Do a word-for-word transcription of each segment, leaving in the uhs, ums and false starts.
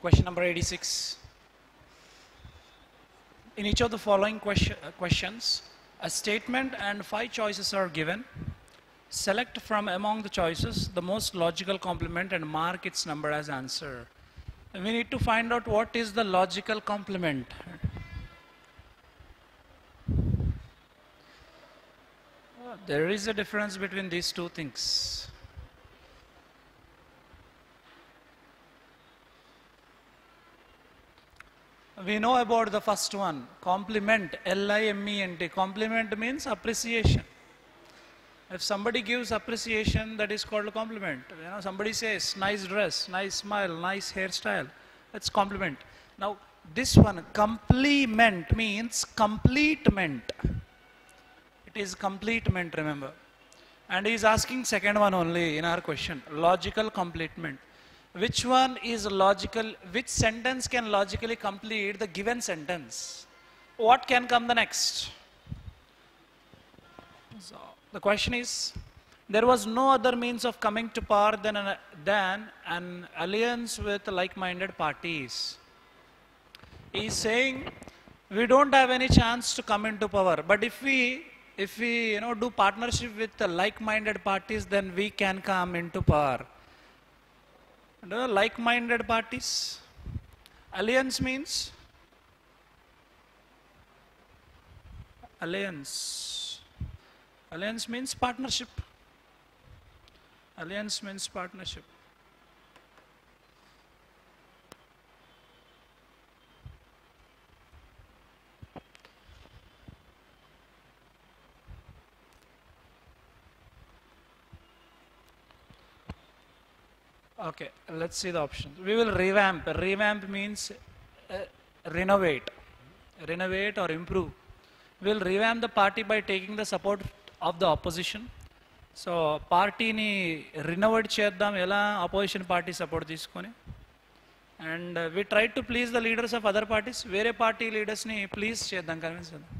Question number eighty-six. In each of the following question, uh, questions, a statement and five choices are given. Select from among the choices the most logical complement and mark its number as answer. We need to find out what is the logical complement. Uh, There is a difference between these two things. We know about the first one, compliment, L I M E N T. Compliment means appreciation. If somebody gives appreciation, that is called a compliment. You know, somebody says, nice dress, nice smile, nice hairstyle. That's compliment. Now, this one, complement means completement. It is completement, remember. And he is asking second one only in our question, logical completement. Which one is logical, which sentence can logically complete the given sentence? What can come the next? So, the question is, there was no other means of coming to power than an, than an alliance with like-minded parties. He is saying, we don't have any chance to come into power, but if we, if we you know, do partnership with the like-minded parties, then we can come into power. And, uh, like-minded parties, alliance means, alliance, alliance means partnership, alliance means partnership. Okay, let's see the options. We will revamp. Revamp means uh, renovate, renovate or improve. We will revamp the party by taking the support of the opposition. So, partyని renovate చేద్దాం ఎలా opposition party support తీసుకొని. And uh, we try to please the leaders of other parties. వేరే party leaders ని please చేద్దాం, convince చేద్దాం.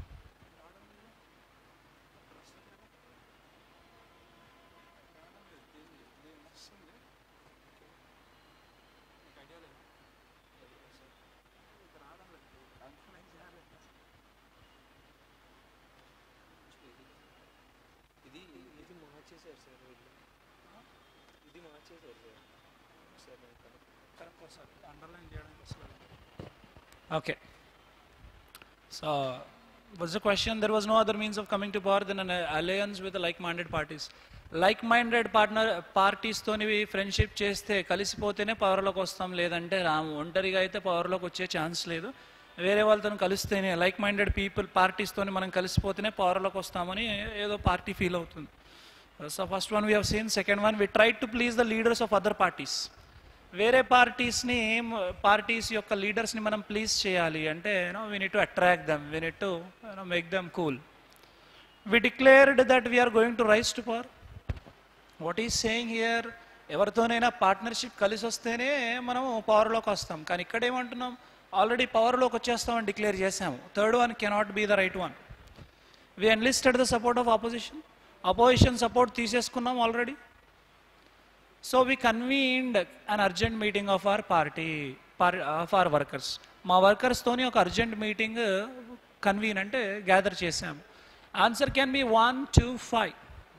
Okay. So, what's the question? There was no other means of coming to power than an alliance with the like-minded parties. Like-minded partner parties తోని friendship చేస్తే కలిసిపోతేనే పవర్లోకి వస్తాం, లేదంటే రాము. ఒంటరిగా అయితే పవర్లోకి వచ్చే ఛాన్స్ లేదు. వేరే వాళ్ళతో కలిస్తేనే, లైక్ మైండెడ్ పీపుల్ పార్టీస్తోని మనం కలిసిపోతేనే పవర్లోకి వస్తామని ఏదో పార్టీ ఫీల్ అవుతుంది. So first one we have seen. Second one, we try to please the leaders of other parties. వేరే పార్టీస్ని, పార్టీస్ యొక్క లీడర్స్ని మనం ప్లీజ్ చేయాలి అంటే you know we need to attract them, we need to you know make them cool. We declared that we are going to rise to power. What is saying here, ఎవరితోనైనా పార్ట్నర్షిప్ కలిసి వస్తేనే మనం పవర్లోకి వస్తాం. కానీ ఇక్కడ ఏమంటున్నాం, ఆల్రెడీ పవర్లోకి వచ్చేస్తామని డిక్లేర్ చేసాము. Third one cannot be the right one. We enlisted the support of opposition. Opposition support తీసేసుకున్నాం already. So we convened an urgent meeting of our party of our workers. మా వర్కర్స్తోని ఒక అర్జెంట్ మీటింగ్ కన్వీన్ అంటే gather చేసాము. Answer can be one two five.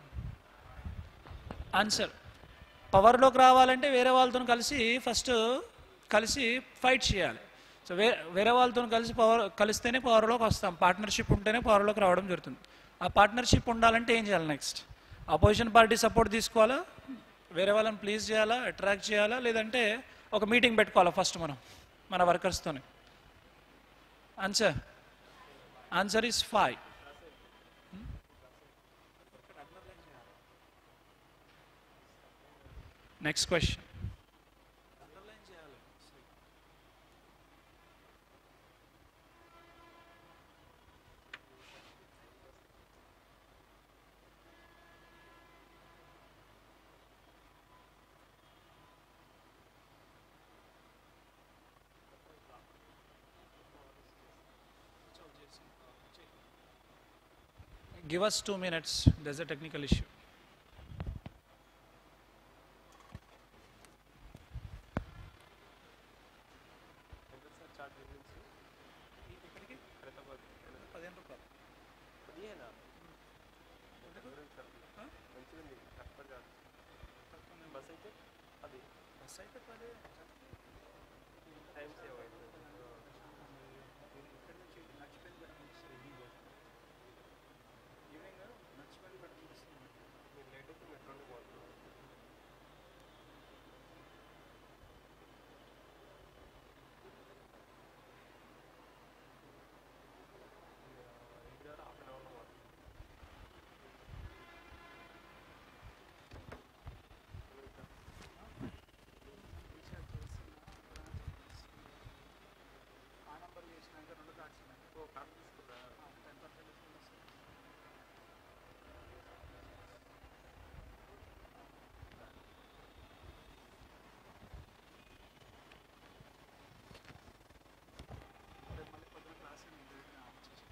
Answer, పవర్లోకి రావాలంటే వేరే వాళ్ళతో కలిసి ఫస్ట్ కలిసి ఫైట్ చేయాలి. సో వే వేరే వాళ్ళతో కలిసి పవర్ కలిస్తేనే పవర్లోకి వస్తాం. పార్ట్నర్షిప్ ఉంటేనే పవర్లోకి రావడం జరుగుతుంది. ఆ పార్ట్నర్షిప్ ఉండాలంటే ఏం చేయాలి నెక్స్ట్? అపోజిషన్ పార్టీ సపోర్ట్ తీసుకోవాలా, వేరే వాళ్ళని ప్లీజ్ చేయాలా, అట్రాక్ట్ చేయాలా, లేదంటే ఒక మీటింగ్ పెట్టుకోవాలా ఫస్ట్ మనం మన వర్కర్స్తోనే. Answer answer is five. Next question. Give us two minutes. There's a technical issue. ఇక్కడికి పదిహేను రూపాయలు పదిహేనా ఆ? మంచిది కరెక్ట్గా బస్ అయితే అది బస్ అయితే పది టైం సేవ్ అవుతుంది ఇక్కడ నుంచి నచ్చిపోయింది బెటర్ ఈవినింగ్ ఈవినింగ్ నచ్చిపోయింది బెటర్ అనిపిస్తుంది మీరు లేట్ అయితే మెట్రోకి పోతుంది ఇంటి దగ్గర హాఫ్ అన్ అవర్లో పోతుంది రీఛార్జ్ చేస్తున్నా ఆ నంబర్ చేసినాక రెండు కార్డ్స్ ఉన్నాయి ఓ కార్డు తీసుకురా టెన్ పర్సెంట్ డిస్కౌంట్ వస్తుంది రేపు మళ్ళీ పొద్దున క్లాస్ ఉంది వచ్చేసి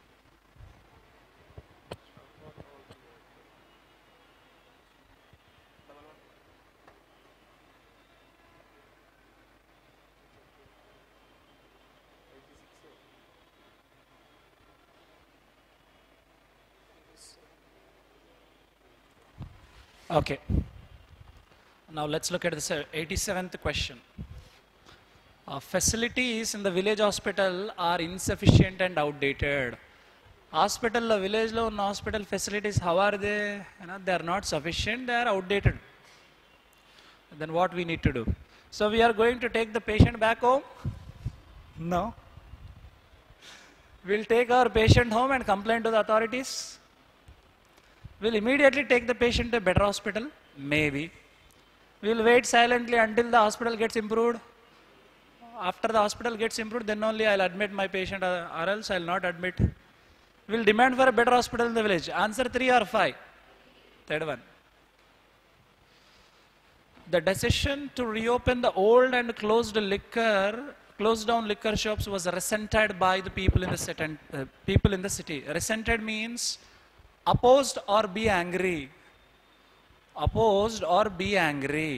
double one eighty six Okay. Now let's look at the se- eighty-seventh question. Uh, facilities in the village hospital are insufficient and outdated. Hospital, the village lo ఉన్న hospital facilities, how are they? You know, they are not sufficient, they are outdated. Then what we need to do? So we are going to take the patient back home? No. We'll take our patient home and complain to the authorities? We'll immediately take the patient to a better hospital? Maybe. We'll wait silently until the hospital gets improved. After the hospital gets improved, then only I'll admit my patient, uh, or else I'll not admit. We'll demand for a better hospital in the village. Answer three or five? Third one. The decision to reopen the old and closed liquor, closed down liquor shops was resented by the people in the city. Uh, people in the city. Resented means opposed or be angry. Opposed or be angry.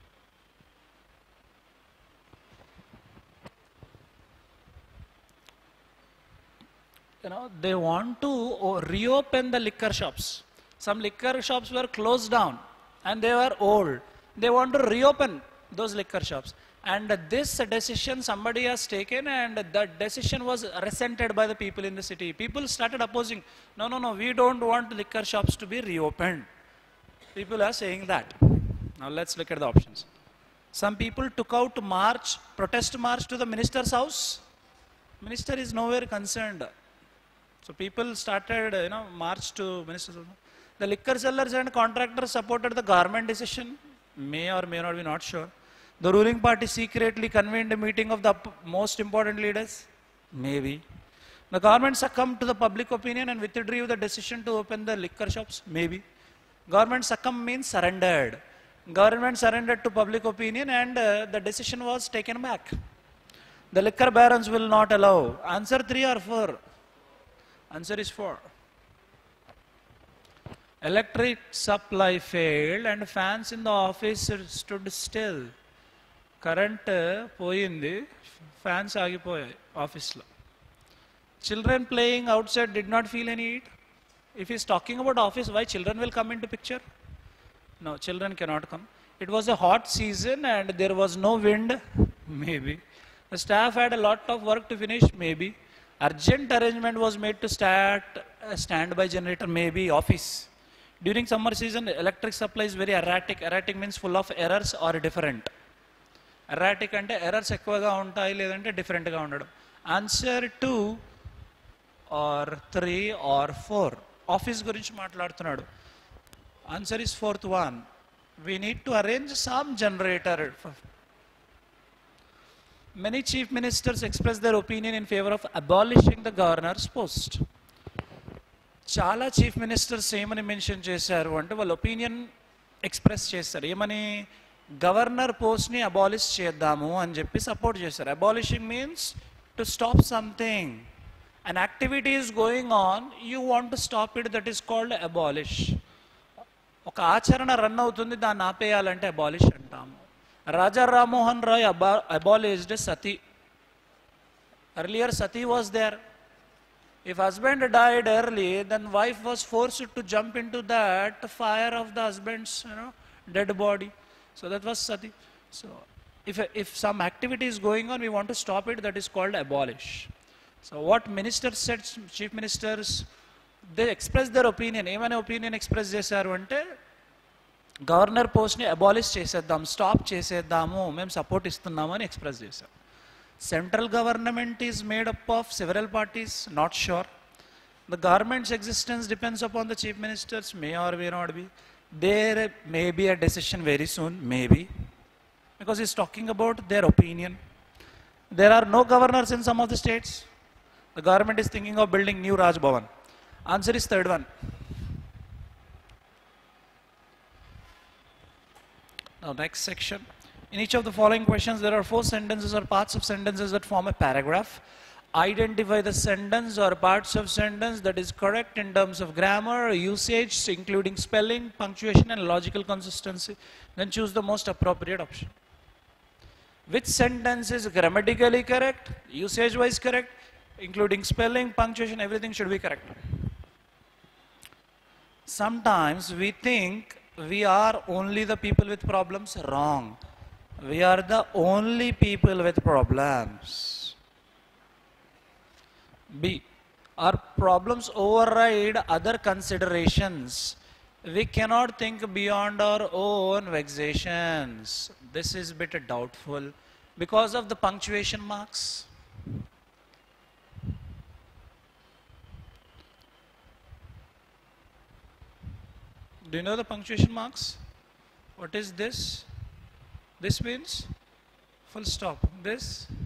You know, they want to o- reopen the liquor shops. Some liquor shops were closed down and they were old. They want to reopen those liquor shops. And this decision somebody has taken, and that decision was resented by the people in the city. People started opposing. No, no, no, we don't want liquor shops to be reopened. People are saying that. Now let's look at the options. Some people took out to march, protest march to the minister's house. Minister is nowhere concerned. So people started, you know, march to minister's house. The liquor sellers and contractors supported the government decision. May or may not be not sure. The ruling party secretly convened a meeting of the up- most important leaders. Maybe. The government succumbed to the public opinion and withdrew the decision to open the liquor shops. Maybe. Government succumb means surrendered. Government surrendered to public opinion and uh, the decision was taken back. The liquor barons will not allow. Answer three or four? Answer is four. Electric supply failed and fans in the office stood still. Current పోయింది, fans ఆగిపోయాయి ఆఫీస్లో. Children playing outside did not feel any heat. If he's talking about office, why children will come into picture? No, children cannot come. It was a hot season and there was no wind. Maybe. The staff had a lot of work to finish. Maybe. Urgent arrangement was made to start a standby generator. Maybe. Office. During summer season, electric supply is very erratic. Erratic means full of errors or different. Erratic అంటే errors ఎక్కువగా ఉంటాయి, లేదంటే డిఫరెంట్గా ఉండడం. Answer two or three or four. Office గురించి మాట్లాడుతున్నాడు. Answer is fourth one. We need to arrange some generator. Many chief ministers expressed their opinion in favor of abolishing the governor's post. చాలా chief ministers ఏమని mention చేశారు అంటే వాళ్ళ opinion express చేస్తారు. ఏమని? Governor పోస్ట్ని అబాలిష్ చేద్దాము అని చెప్పి సపోర్ట్ చేశారు. Abolishing means to stop something. An activity is going on, you want to stop it, that is called abolish. ఒక ఆచరణ రన్ అవుతుంది, దాన్ని ఆపేయాలంటే అబాలిష్ అంటాము. రాజా రామ్మోహన్ రాయ్ అబా abolished sati. Earlier sati was there. If husband died early, then wife was forced to jump into that fire of the husband's, you know, dead body. So that was sati. So if, if some activity is going on, we want to stop it, that is called abolish. So what ministers said, chief ministers, they expressed their opinion. Even opinion express చేశారు అంటే governor పోస్ట్ని abolish చేసేద్దాం, stop చేసేద్దాము, మేము support ఇస్తున్నాము అని express చేశాం. Central government is made up of several parties, not sure. The government's existence depends upon the chief ministers, may or may not be. There may be a decision very soon, maybe, because he's talking about their opinion. There are no governors in some of the states. The government is thinking of building new Raj Bhavan. Answer is third one. Now next section. In each of the following questions, there are four sentences or parts of sentences that form a paragraph. Identify the sentence or parts of sentence that is correct in terms of grammar, usage, including spelling, punctuation, and logical consistency. Then choose the most appropriate option. Which sentence is grammatically correct, usage-wise correct, including spelling, punctuation, everything should be correct. Sometimes we think we are only the people with problems. Wrong. We are the only people with problems. B. Our problems override other considerations. We cannot think beyond our own vexations. This is a bit doubtful because of the punctuation marks. Do you know the punctuation marks? What is this? This means full stop. This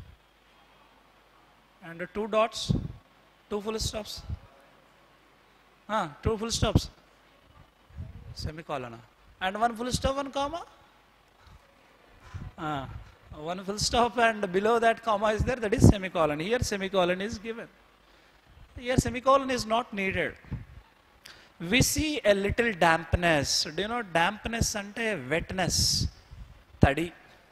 and the two dots, two full stops. Ah, two full stops. Semicolon. And one full stop, one comma. Ah, one full stop and below that comma is there, that is semicolon. Here semicolon is given. Here semicolon is not needed. We see a little dampness. Do you know dampness ante wetness? తడి,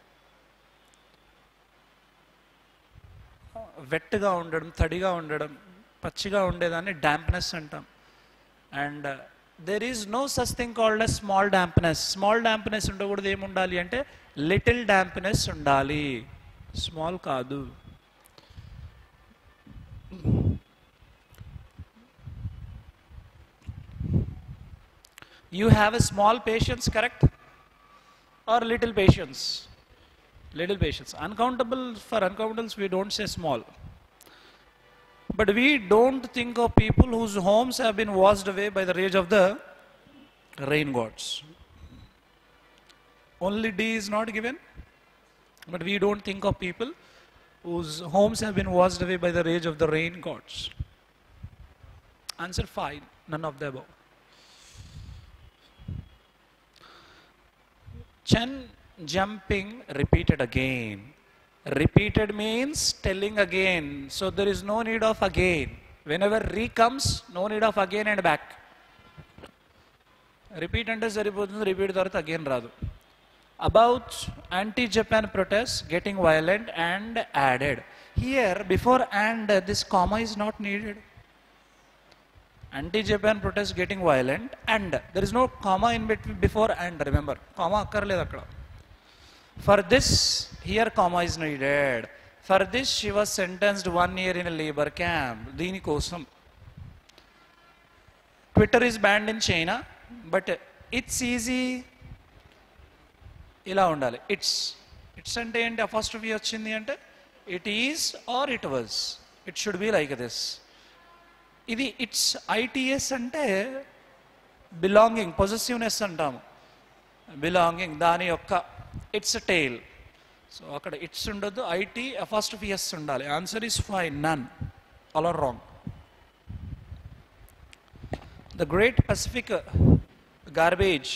వెట్గా ఉండడం, తడిగా ఉండడం, పచ్చిగా ఉండేదాన్ని dampness అంటాం. And there is no such thing called a small dampness. Small dampness ఉండకూడదు, ఏముండాలి అంటే లిటిల్ డాంప్నెస్ ఉండాలి, స్మాల్ కాదు. You have a small patience, correct? Or little patience? Little patience. Uncountable, for uncountables we don't say small. But we don't think of people whose homes have been washed away by the rage of the rain gods. Only D is not given. But we don't think of people whose homes have been washed away by the rage of the rain gods. Answer five, none of the above. Chen jumping repeated again. Repeated means telling again. So there is no need of again. Whenever re comes, no need of again and back. Repeat ante saripothundi, repeat tarvata again raadu. About anti-Japan protests getting violent and added. Here before and this comma is not needed. Anti-Japan protests getting violent and there is no comma in between before and. Remember, comma akkarledu akkada. For this, here comma is needed. For this, she was sentenced one year in a labor camp. Dini kosam. Twitter is banned in China, but it's easy. Ila undali. It's. It's ante enti apostrophe vachindi ante it is or it was. It should be like this. ఇది its I T S అంటే belonging, possessiveness అంటాము. Belonging దాని యొక్క its tail. So అక్కడ its ఉండొద్దు, I T apostrophe S ఉండాలి. Answer is five, none. All are wrong. The great Pacific garbage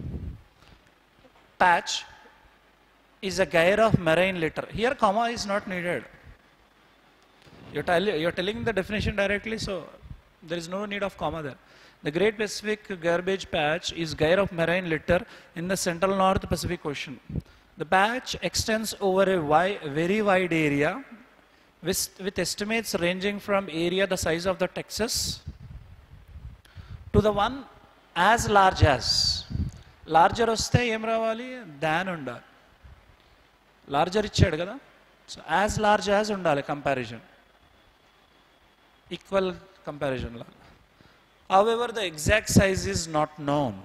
patch is a gyre of marine litter. Here comma is not needed. You're, tell, you're telling the definition directly, so there is no need of comma there. The Great Pacific Garbage Patch is gyre of marine litter in the central North Pacific Ocean. The patch extends over a wide, very wide area with, with estimates ranging from area the size of the Texas to the one as large as. Larger వస్తే ఏం రావాలి, than ఉండాలి. Larger ఇచ్చాడు కదా, so as large as ఉండాలి comparison, equal comparison లాగా. However the exact size is not known,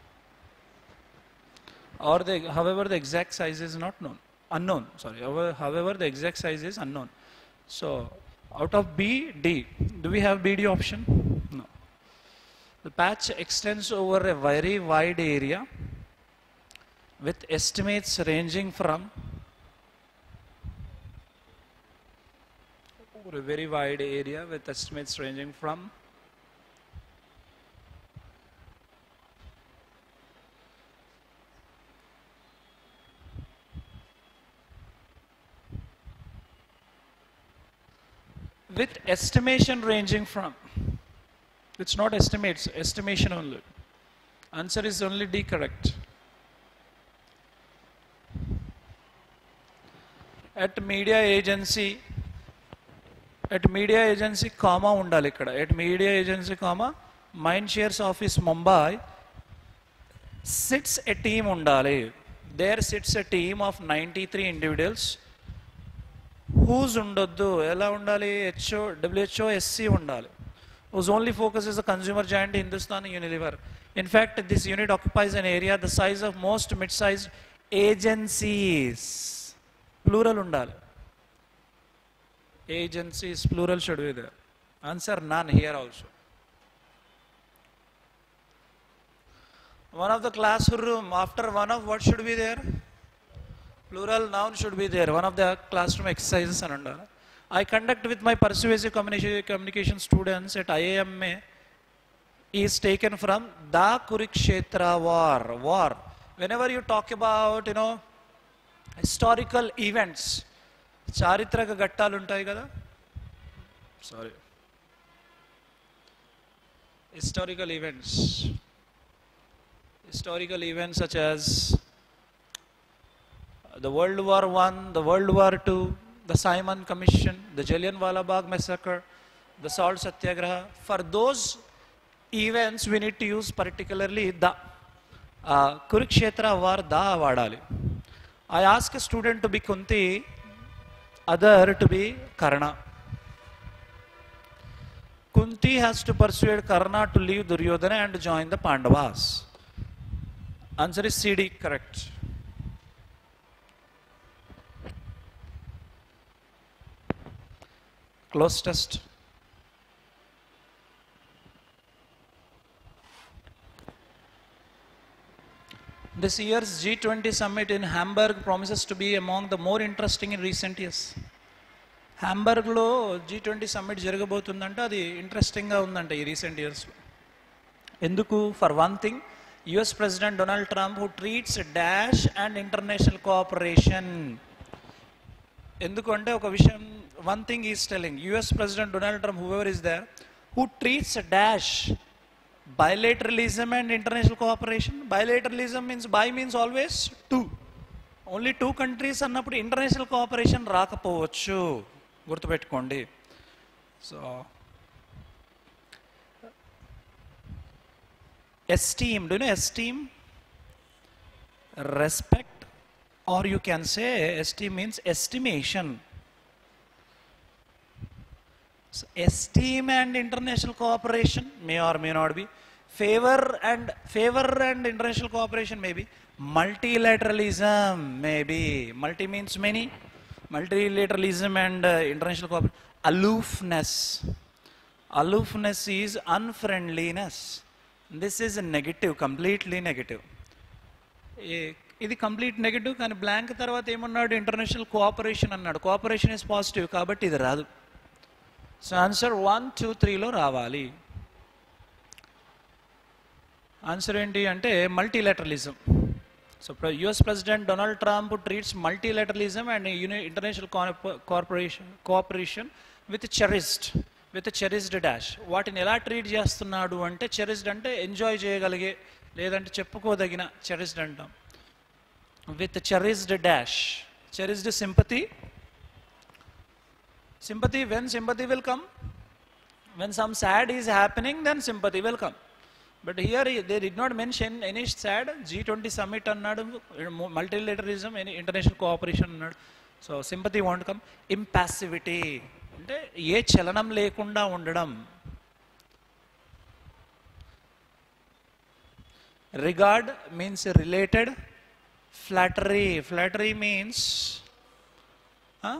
or the however the exact size is not known, unknown, sorry, however, however the exact size is unknown. So out of B, D. Do we have B D option? No. The patch extends over a very wide area with estimates ranging from over a very wide area with estimates ranging from with estimation ranging from. It's not estimates, estimation only. Answer is only D correct. At media agency, at media agency comma undali ikkada. At media agency comma Mindshares office Mumbai sits a team undali. There sits a team of ninety-three individuals. Who's ఉండొద్దు, ఎలా ఉండాలి, H O W H O S E ఉండాలి. Whose only focus is the consumer giant Hindustan Unilever. In fact, this unit occupies an area the size of most mid-sized agencies. Plural undali. Agencies, plural should be there. Answer none here also. One of the classroom, after one of what should be there? Plural noun should be there. One of the classroom exercises ananda. I conduct with my persuasive communication, communication students at I I M A is taken from the Kurukshetra war. War. Whenever you talk about, you know, historical events, చారిత్రక ఘట్టాలు ఉంటాయి కదా, sorry, historical events, historical events such as the World War One, the World War Two, the Simon Commission, the Jallianwala Bagh massacre, the Salt Satyagraha. For those events, we need to use particularly the uh, Kurukshetra war. Da vadali. I ask a student to be Kunti, other to be Karna. Kunti has to persuade Karna to leave Duryodhana and join the Pandavas. Answer is C D, correct. Close test. This year's G twenty summit in Hamburg promises to be among the more interesting in recent years. Hamburg lo G twenty summit జరగబోతుందంట, అది interesting గా ఉందంట ఈ recent years. ఎందుకు? For one thing, U S President Donald Trump, who treats dash and international cooperation. ఎందుకు అంటే ఒక విషయం, one thing he is telling, U S President Donald Trump, whoever is there, who treats dash bilateralism and international cooperation. Bilateralism means bi means always two. Only two countries అన్నప్పుడు international cooperation రాకపోవచ్చు, గుర్తుపెట్టుకోండి. So esteem, do you know esteem? Respect, or you can say esteem means estimation. So, esteem and international cooperation may or may not be. Favor and favor and international cooperation may be. Multilateralism may be. Multi means many. Multilateralism and uh, international cooperation. Aloofness. Aloofness is unfriendliness. This is a negative, completely negative. ఇది complete negative, కానీ blank తర్వాత ఏమన్నాడు? International cooperation అన్నాడు. Cooperation is positive కాబట్టి ఇది రాదు. So answer one two త్రీలో రావాలి. ఆన్సర్ ఏంటి అంటే multilateralism. So U S president Donald Trump treats multilateralism and international corporation cooperation with cherished with cherished dash. వాటిని ఎలా ట్రీట్ చేస్తున్నాడు అంటే, చెరిస్డ్ అంటే ఎంజాయ్ చేయగలిగే, లేదంటే చెప్పుకోదగిన, చెరిస్డ్ అంటాం. With cherished dash. Cherished sympathy, Sympathy, when sympathy will come? When some sad is happening, then sympathy will come. But here they did not mention any sad. G twenty summit annadu, multilateralism, any international cooperation annadu. So sympathy won't come. Impassivity, అంటే ఏ చలనం లేకుండా ఉండడం. Regard means related. Flattery, flattery means huh?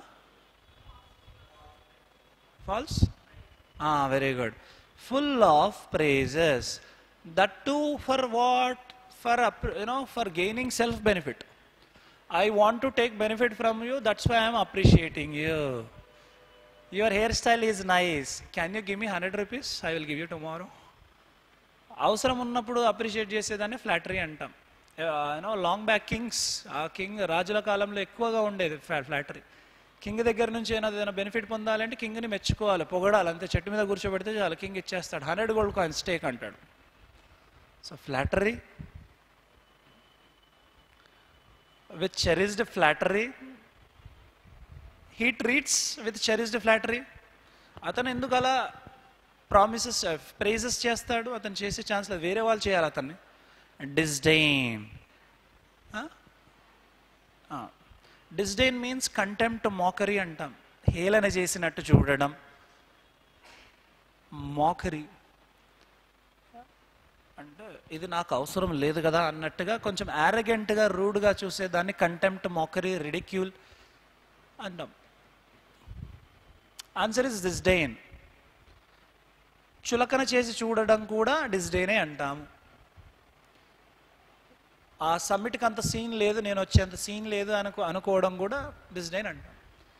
False? Ah, very good. Full of praises. That too for what? For, you know, for gaining self benefit. I want to take benefit from you, that's why I am appreciating you. Your hairstyle is nice. Can you give me one hundred rupees? I will give you tomorrow. అవసరం ఉన్నప్పుడు appreciate చేసేదాన్ని flattery అంటాం. You know long back kings, ఆ king రాజుల కాలంలో ఎక్కువగా ఉండేది flattery. King దగ్గర నుంచి ఏదైనా బెనిఫిట్ పొందాలంటే కింగ్ని మెచ్చుకోవాలి, పొగడాలి. అంతే, చెట్టు మీద కూర్చోబెడితే చాలు, కింగ్ ఇచ్చేస్తాడు. హండ్రెడ్ గోల్డ్ కాయిన్స్ టేక్ అంటాడు. So flattery, with cherished flattery, he treats with cherished flattery. అతను ఎందుకు అలా ప్రామిసెస్ ప్రైజెస్ చేస్తాడు? అతను చేసే ఛాన్స్ లేదు, వేరే వాళ్ళు చేయాలి అతన్ని. Disdain, disdain means contempt, mockery అంటాం. హేళన చేసినట్టు చూడడం, మోకరీ అంటే ఇది నాకు అవసరం లేదు కదా అన్నట్టుగా కొంచెం యారగెంట్గా, రూడ్గా చూసేదాన్ని కంటెంప్ట్, మోకరీ, రిడిక్యూల్ అంటాం. Answer is disdain. చులకన చేసి చూడడం కూడా డిస్డైనే అంటాము. ఆ సమ్మిట్కి అంత సీన్ లేదు, నేను వచ్చేంత సీన్ లేదు అనుకో అనుకోవడం కూడా డిస్డైన్ అంటాం.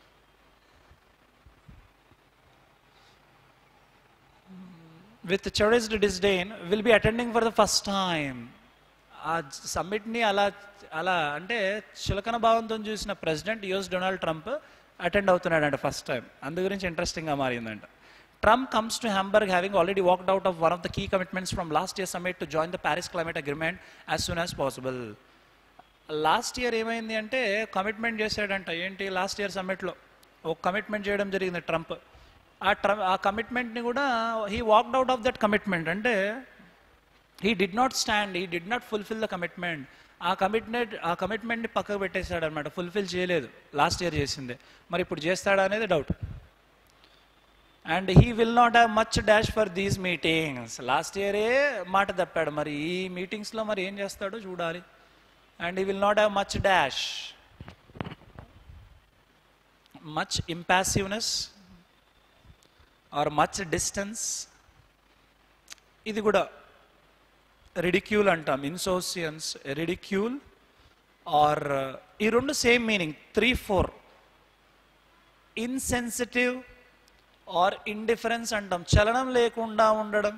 With cherished disdain will be attending for the first time. ఆ సమ్మిట్ని అలా అలా అంటే చులకన భావంతో చూసిన president U S Donald Trump attend అవుతున్నాడంట ఫస్ట్ టైం. అందు గురించి ఇంట్రెస్టింగ్గా మారిందంట. Trump comes to Hamburg having already walked out of one of the key commitments from last year's summit to join the Paris Climate Agreement as soon as possible. Last year ఏమైంది అంటే commitment చేశాడంట. ఏంటి? Last year సమ్మిట్లో ఒక commitment చేయడం జరిగింది Trump. ఆ Trump ఆ కమిట్మెంట్ని కూడా he walked out of that commitment. అంటే he did not stand, he did not fulfil the commitment. ఆ కమిట్మెంట్ ఆ కమిట్మెంట్ని పక్కకు పెట్టేశాడు అనమాట. ఫుల్ఫిల్ చేయలేదు లాస్ట్ ఇయర్ చేసిందే. మరి ఇప్పుడు చేస్తాడా అనేది doubt. And he will not have much dash for these meetings. Last ఇయరే మాట తప్పాడు, మరి ఈ మీటింగ్స్లో మరి ఏం చేస్తాడో చూడాలి. And he will not have much dash, much impassiveness or much distance. ఇది కూడా రిడిక్యూల్ అంటాం. ఇన్సోసియన్స్, రిడిక్యూల్ ఆర్ ఈ రెండు same meaning. Three four insensitive or indifference అంటాం. చలనం లేకుండా ఉండడం,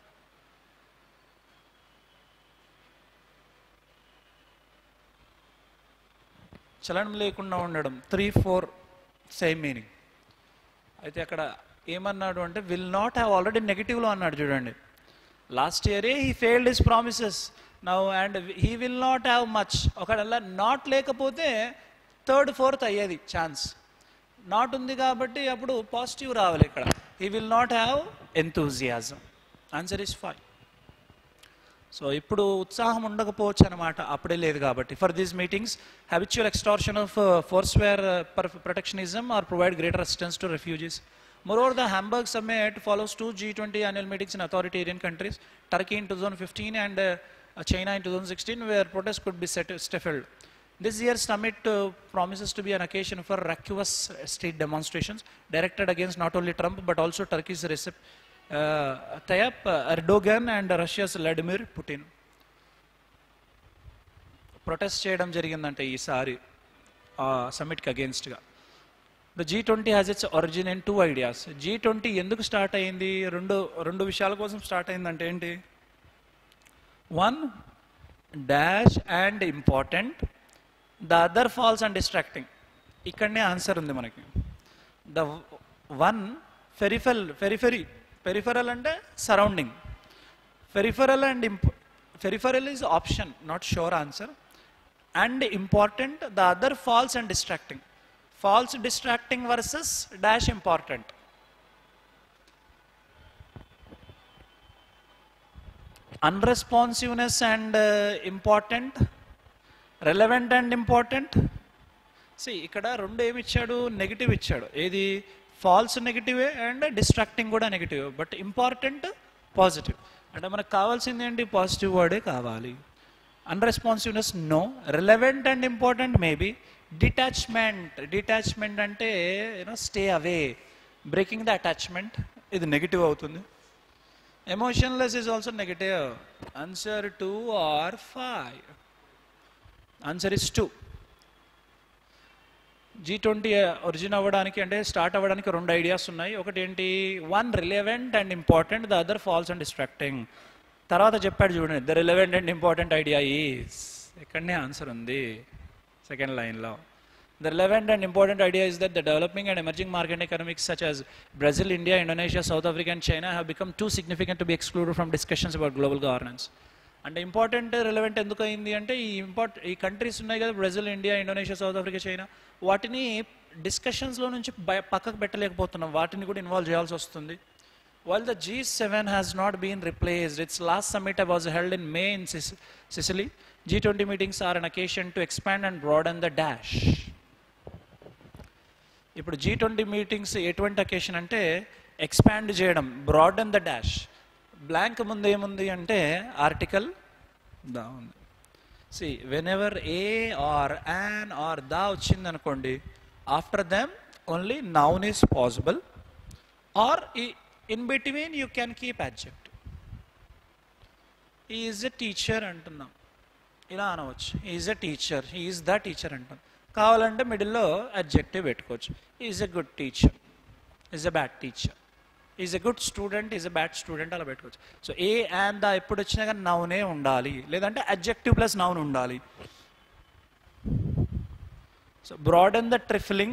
చలనం లేకుండా ఉండడం. Three four same meaning. అయితే అక్కడ ఏమన్నాడు అంటే విల్ నాట్ హ్యావ్, ఆల్రెడీ నెగిటివ్లో అన్నాడు చూడండి. లాస్ట్ ఇయరే he failed his promises now and he will not have much. ఒకవేళ నాట్ లేకపోతే థర్డ్ ఫోర్త్ అయ్యేది ఛాన్స్. నాట్ ఉంది కాబట్టి అప్పుడు పాజిటివ్ రావాలి ఇక్కడ. He will not have enthusiasm. Answer is five. So ఇప్పుడు ఉత్సాహం ఉండకపోవచ్చు అనమాట, అప్పుడే లేదు కాబట్టి. For these meetings habitual extortion of forswear protectionism or provide greater assistance to refugees. Moreover, the Hamburg summit follows two G twenty annual meetings in authoritarian countries, Turkey in two thousand fifteen and uh, China in two thousand sixteen, where protests could be set, stifled. This year's summit uh, promises to be an occasion for raucous street demonstrations directed against not only Trump but also Turkey's Recep uh, Tayyip Erdogan and Russia's Vladimir Putin. Protest చేయడం జరిగిందంటే ఈసారి సమ్మిట్కి అగేన్స్ట్గా. The G twenty has its origin in two ideas. G twenty ఎందుకు start అయింది? రెండు రెండు విషయాల కోసం స్టార్ట్ అయిందంటే ఏంటి? One dash and important, the other false and distracting. ఇక్కడనే ఆన్సర్ ఉంది మనకి. The one peripheral periphery peripheral అంటే surrounding. Peripheral and imp peripheral is option, not sure answer. And important, the other false and distracting. false distracting versus dash important. Unresponsiveness and uh, important, relevant and important. See, ఇక్కడ రెండు ఏమి ఇచ్చాడు, negative ఇచ్చాడు. ఏది false నెగిటివే and distracting కూడా negative, but important positive. అంటే మనకు కావాల్సింది ఏంటి, పాజిటివ్ వర్డే కావాలి. Unresponsiveness no, relevant and important maybe. Detachment, detachment అంటే you know stay away, breaking the attachment, ఇది నెగిటివ్ అవుతుంది. Emotionless is also negative. Answer two or five. Answer is two. G twenty origin అవ్వడానికి అంటే స్టార్ట్ అవ్వడానికి రెండు ideas ఉన్నాయి. ఒకటి ఏంటి, one relevant and important, the other false and distracting. తర్వాత చెప్పాడు చూడండి, the relevant and important idea is, ఇక్కడనే ఆన్సర్ ఉంది సెకండ్ లైన్లో. The relevant and important idea is that the developing and emerging market economics such as Brazil, India, Indonesia, South Africa and China have become too significant to be excluded from discussions about global governance. అంటే important relevant ఎందుకు అయింది అంటే, ఈ import ఈ countries ఉన్నాయి కదా, Brazil, India, Indonesia, South Africa, China, వాటిని డిస్కషన్స్లో నుంచి పక్కకు పెట్టలేకపోతున్నాం, వాటిని కూడా ఇన్వాల్వ్ చేయాల్సి వస్తుంది. While the G seven has not been replaced, its last summit was held in May in Sicily. G twenty meetings are an occasion to expand and broaden the dash. ఇప్పుడు G twenty meetings ఎటువంటి occasion అంటే, expand చేయడం, broaden the dash. Blank ముందు ఏముంది అంటే article the ఉంది. See whenever a or an or the వచ్చింది అనుకోండి, after them only noun is possible, or in between you can keep adjective. He is a teacher అంటున్నాం, ఇలా అనవచ్చు, is a teacher, is the teacher అంటాం. కావాలంటే మిడిల్లో adjective పెట్టుకోవచ్చు. Is a good teacher, is a bad teacher, is a good student, is a bad student, అలా పెట్టుకోవచ్చు. So A and the ఎప్పుడు వచ్చినా కానీ నౌనే ఉండాలి, లేదంటే అడ్జెక్టివ్ ప్లస్ నౌన్ ఉండాలి. So broaden the trifling,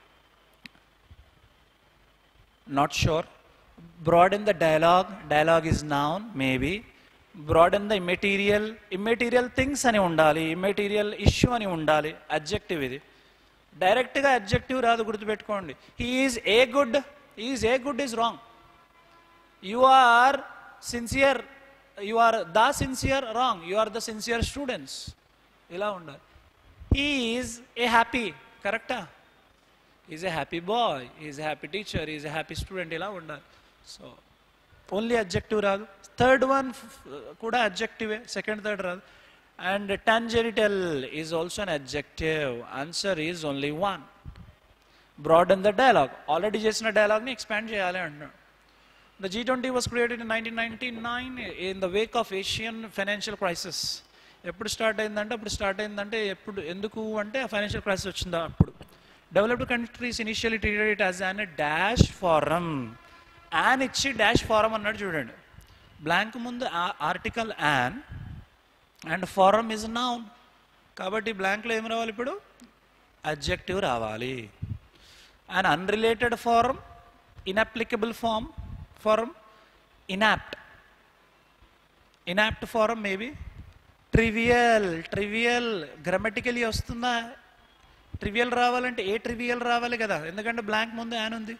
not sure. Broaden the dialogue, dialogue is noun maybe. Broaden the immaterial, immaterial things అని ఉండాలి, ఇమ్మెటీరియల్ ఇష్యూ అని ఉండాలి, అడ్జెక్టివ్ ఇది. డైరెక్ట్గా అడ్జెక్టివ్ రాదు, గుర్తుపెట్టుకోండి. He is a good, is a good is wrong. You are sincere, you are the sincere, wrong. You are the sincere students, ఇలా ఉండాలి. హీ ఈజ్ ఏ హ్యాపీ, కరెక్టా? Is a happy boy, is a happy teacher, is a happy student, ఇలా ఉండాలి. So only adjective రాదు. Third one కూడా అడ్జెక్టివే, second third రాదు. And tangential is also an adjective. Answer is only one. Broaden the dialogue, already చేసిన డైలాగ్ని expand చేయాలి అంటున్నాడు. The G twenty was created in nineteen ninety nine in the wake of Asian financial crisis. ఎప్పుడు start అయిందంటే, అప్పుడు start అయిందంటే ఎప్పుడు, ఎందుకు అంటే ఆ ఫైనాన్షియల్ క్రైసిస్ వచ్చిందా అప్పుడు. Developed countries initially treated it as an dash form. An ఇచ్చి డాష్ ఫారం అన్నాడు చూడండి. బ్లాంక్ ముందు article an and form is noun, కాబట్టి బ్లాంక్లో ఏం రావాలి ఇప్పుడు, అడ్జెక్టివ్ రావాలి. And unrelated form, inapplicable form form, inapt, inapt form maybe. Trivial, trivial grammatically వస్తుందా? ట్రివియల్ రావాలంటే ఏ ట్రివియల్ రావాలి కదా, ఎందుకంటే బ్లాంక్ ముందు యాన్ ఉంది.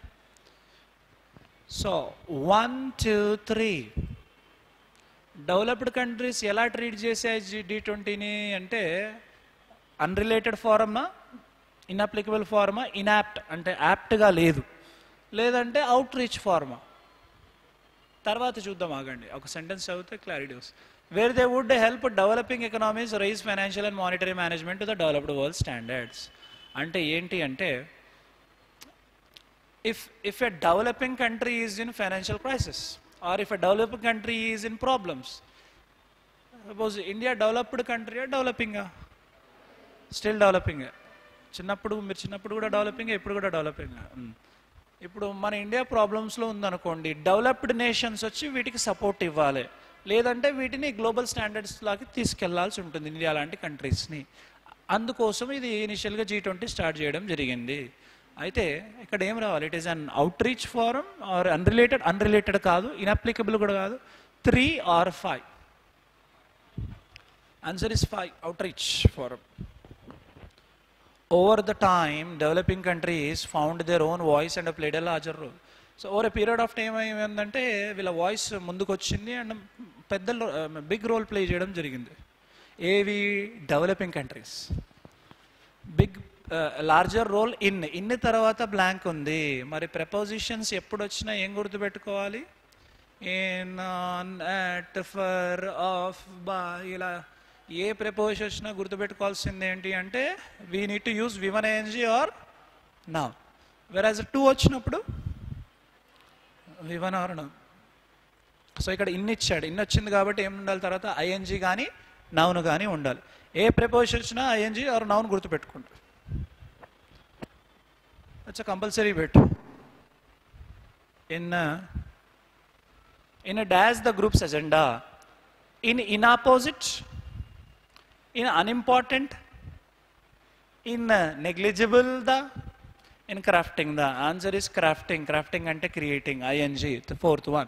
So one two three. Developed countries ఎలా ట్రీట్ చేసాయి జీ ట్వంటీని అంటే, అన్రిలేటెడ్ ఫారమా, ఇన్అప్లికబుల్ ఫార్మా, ఇన్యాప్ట్ అంటే యాప్ట్గా లేదు, లేదంటే అవుట్ రీచ్ ఫార్మా. తర్వాత చూద్దాం, ఆగండి, ఒక సెంటెన్స్ చదివితే క్లారిటీ వస్తుంది. Where they would help developing economies rise financial and monetary management to the developed world standards. అంటే ఏంటి అంటే, if if a developing country is in financial crisis, or if a developing country is in problems. Suppose India developed కంట్రీయా, డెవలపింగా? Still developing. చిన్నప్పుడు మీరు చిన్నప్పుడు కూడా developing, ఇప్పుడు కూడా డెవలపింగ్. ఇప్పుడు మన ఇండియా ప్రాబ్లమ్స్లో ఉందనుకోండి, డెవలప్డ్ నేషన్స్ వచ్చి వీటికి సపోర్ట్ ఇవ్వాలి, లేదంటే వీటిని గ్లోబల్ స్టాండర్డ్స్ లాగా తీసుకెళ్లాల్సి ఉంటుంది ఇండియా లాంటి కంట్రీస్ని. అందుకోసం ఇది ఇనిషియల్గా జీ ట్వంటీ స్టార్ట్ చేయడం జరిగింది. అయితే ఇక్కడ ఏం రావాలి, it is an outreach form or unrelated, unrelated కాదు, ఇన్అప్లికబుల్ కూడా కాదు. Three or five. Answer is five, outreach form. over the time developing countries found their own voice and played a larger role. So over a period of time ఏమైందంటే వీళ్ళ voice ముందుకు వచ్చింది and పెద్ద big role play చేయడం జరిగింది. ఏవి? Developing countries. Big larger role in in తర్వాత blank ఉంది. మరి ప్రపోజిషన్స్ ఎప్పుడు వచ్చినా ఏం గుర్తుపెట్టుకోవాలి? In, on, at, for, of, by, ఇలా ఏ ప్రపోజిషన్ వచ్చినా గుర్తుపెట్టుకోవాల్సింది ఏంటి అంటే we need to use V one I N G or noun. Whereas to వచ్చినప్పుడు V one or noun. So ఇక్కడ ఇన్ ఇచ్చాడు, ఇన్ వచ్చింది కాబట్టి ఏం ఉండాలి తర్వాత? ఐఎన్జీ కానీ నౌన్ కానీ ఉండాలి. ఏ ప్రపోజిషన్ వచ్చినా ఐఎన్జీ ఆర్ నౌన్ గుర్తుపెట్టుకుంటారు. It's compulsory bit. In in dash the groups agenda, in in opposite, in unimportant, in uh, negligible, the in crafting. The answer is crafting. Crafting ante creating, ing, the fourth one.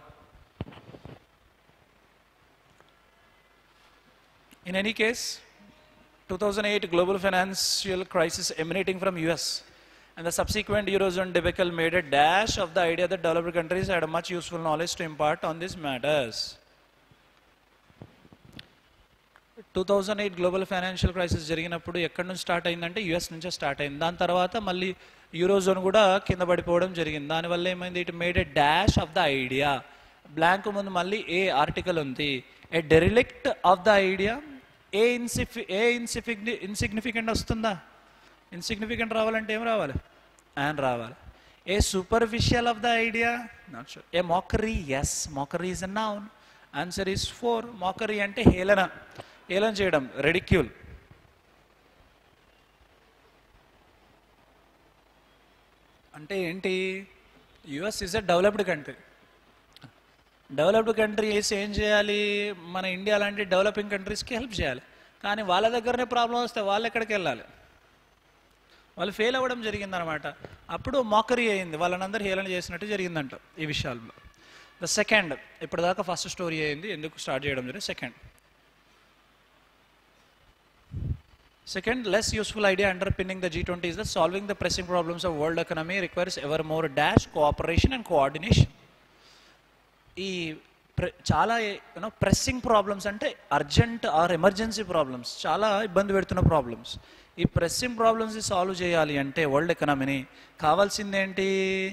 In any case, two thousand eight global financial crisis emanating from U S and the subsequent Eurozone debacle made a dash of the idea that developed countries had much useful knowledge to impart on these matters. Two thousand eight global financial crisis జరిగినప్పుడు ఎక్కడి నుంచి start అయిందంటే US నుంచే start అయింది. దాని తర్వాత మళ్ళీ eurozone కూడా కింద పడిపోవడం జరిగింది. దానివల్ల ఏమైంది? It made a dash of the idea. Blank ముందు మళ్ళీ ఏ ఆర్టికల్ ఉంది. A derelict of the idea. A ఇన్సిఫి ఏ ఇన్సిఫిగ్ని ఇన్సిగ్నిఫికెంట్ వస్తుందా? ఇన్సిగ్నిఫికెంట్ రావాలంటే ఏం రావాలి? అండ్ రావాలి. A superficial of the idea? Not sure. A mockery? Yes, mockery is a noun. Answer is four. Mockery అంటే హేళన, హేళన చేయడం, రెడిక్యూల్. అంటే ఏంటి? U S is a developed country. Developed countries ఏం చేయాలి? మన ఇండియా లాంటి డెవలపింగ్ కంట్రీస్కి హెల్ప్ చేయాలి. కానీ వాళ్ళ దగ్గరనే ప్రాబ్లం వస్తే వాళ్ళు ఎక్కడికి వెళ్ళాలి? వాళ్ళు ఫెయిల్ అవ్వడం జరిగిందనమాట. అప్పుడు మాకరీ అయింది, వాళ్ళని అందరూ హేళన చేసినట్టు జరిగిందంట ఈ విషయాల్లో. ద సెకండ్, ఇప్పటిదాకా ఫస్ట్ స్టోరీ అయింది, ఎందుకు స్టార్ట్ చేయడం జరిగింది? Second Second, less useful idea underpinning the G twenty is that solving the pressing problems of world economy requires ever more dash cooperation and coordination. ఈ చాలా యూనో ప్రెస్సింగ్ ప్రాబ్లమ్స్ అంటే urgent or emergency problems, చాలా ఇబ్బంది పెడుతున్న problems. ఈ pressing ప్రాబ్లమ్స్ని solve చేయాలి అంటే వరల్డ్ ఎకనామీని కావాల్సిందేంటి?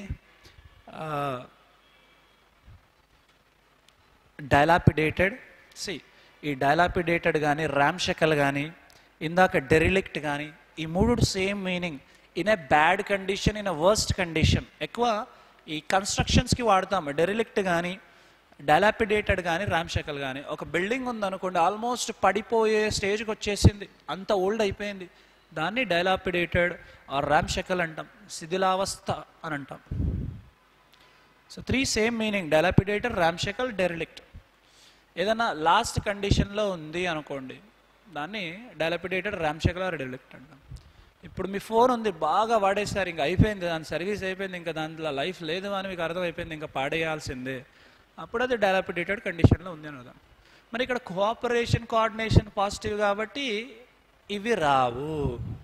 డైలాపిడేటెడ్. సి ఈ డైలాపిడేటెడ్ కానీ ర్యామ్షకల్ కానీ ఇందాక డెరిలిక్ట్ కానీ ఈ మూడు same meaning. In a bad condition, in a worst condition. ఎక్కువ ఈ కన్స్ట్రక్షన్స్కి వాడతాము. డెరిలిక్ట్ కానీ డైలాపిడేటెడ్ కానీ ర్యామ్షకల్ కానీ. ఒక బిల్డింగ్ ఉందనుకోండి, ఆల్మోస్ట్ పడిపోయే స్టేజ్కి వచ్చేసింది, అంత ఓల్డ్ అయిపోయింది, దాన్ని డైలాపిడేటెడ్ ఆర్ ర్యామ్షకల్ అంటాం, శిథిలావస్థ అని అంటాం. So three same meaning: dilapidated, ramshackle, derelict. ఏదైనా లాస్ట్ కండిషన్లో ఉంది అనుకోండి, దాన్ని డైలాపిడేటెడ్, ర్యామ్షకల్ ఆర్ డెరిలిక్ట్ అంటాం. ఇప్పుడు మీ ఫోన్ ఉంది, బాగా వాడేసారు, ఇంకా అయిపోయింది, దాని సర్వీస్ అయిపోయింది, ఇంకా దాంట్లో లైఫ్ లేదు అని మీకు అర్థమైపోయింది, ఇంకా పాడేయాల్సిందే, అప్పుడు అది డైలాపిడేటెడ్ కండిషన్లో ఉంది అని అర్థం. మరి ఇక్కడ కోఆపరేషన్, కోఆర్డినేషన్ పాజిటివ్ కాబట్టి ఇవి రావు,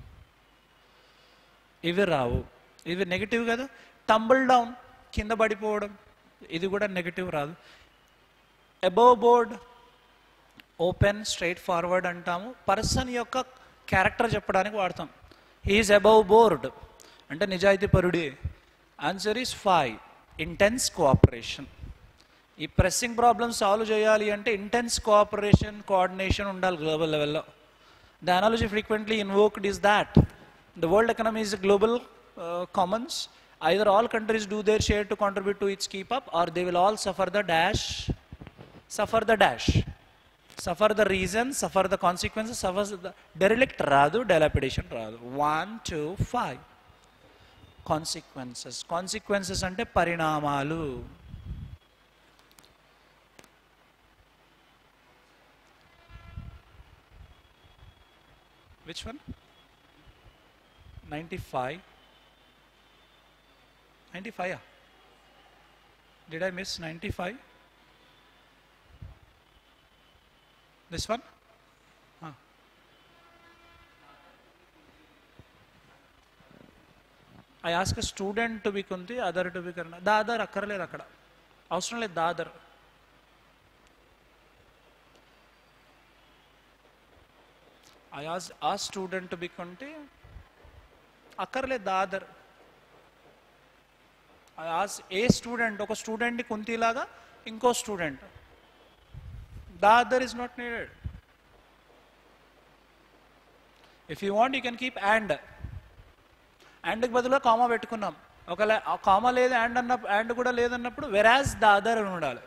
ఇవి రావు, ఇవి నెగిటివ్ కదా. టంబుల్ డౌన్, కింద పడిపోవడం, ఇది కూడా నెగిటివ్ రాదు. Above board, open, straightforward అంటాము. పర్సన్ యొక్క క్యారెక్టర్ చెప్పడానికి వాడతాం. హీఈస్ అబోవ్ బోర్డ్ అంటే నిజాయితీ పరుడే. Answer is five, intense cooperation. ఈ ప్రెస్సింగ్ ప్రాబ్లమ్స్ సాల్వ్ చేయాలి అంటే ఇంటెన్స్ కోఆపరేషన్, కోఆర్డినేషన్ ఉండాలి గ్లోబల్ లెవెల్లో. The analogy frequently invoked is that the world economy is global commons. Either all countries do their share to contribute to its keep up, or they will all suffer the dash, suffer the dash, suffer the reason, suffer the consequences, suffer the derelict రాదు, dilapidation రాదు. One two five consequences. Consequences అంటే పరిణామాలు. Which one? ninety-five. ninety-five. Yeah. Did I miss ninety-five? This one? Huh. I ask student to be Kunti, other to be Karna. The other అక్కర్లేదు, అక్కడ అవసరం లేదు దా other. I ఆస్ ఆ student to be Kunti, అక్కర్లేదు the other. I ask a student, ఒక స్టూడెంట్ని కుంతిలాగా ఇంకో student, the other is not needed. If you want you can keep and. అండ్కి బదులుగా కామా పెట్టుకున్నాం. ఒకవేళ ఆ కామా లేదు అండ్ అన్న అండ్ కూడా లేదన్నప్పుడు వెరాజ్ ద అదర్ అని ఉండాలి.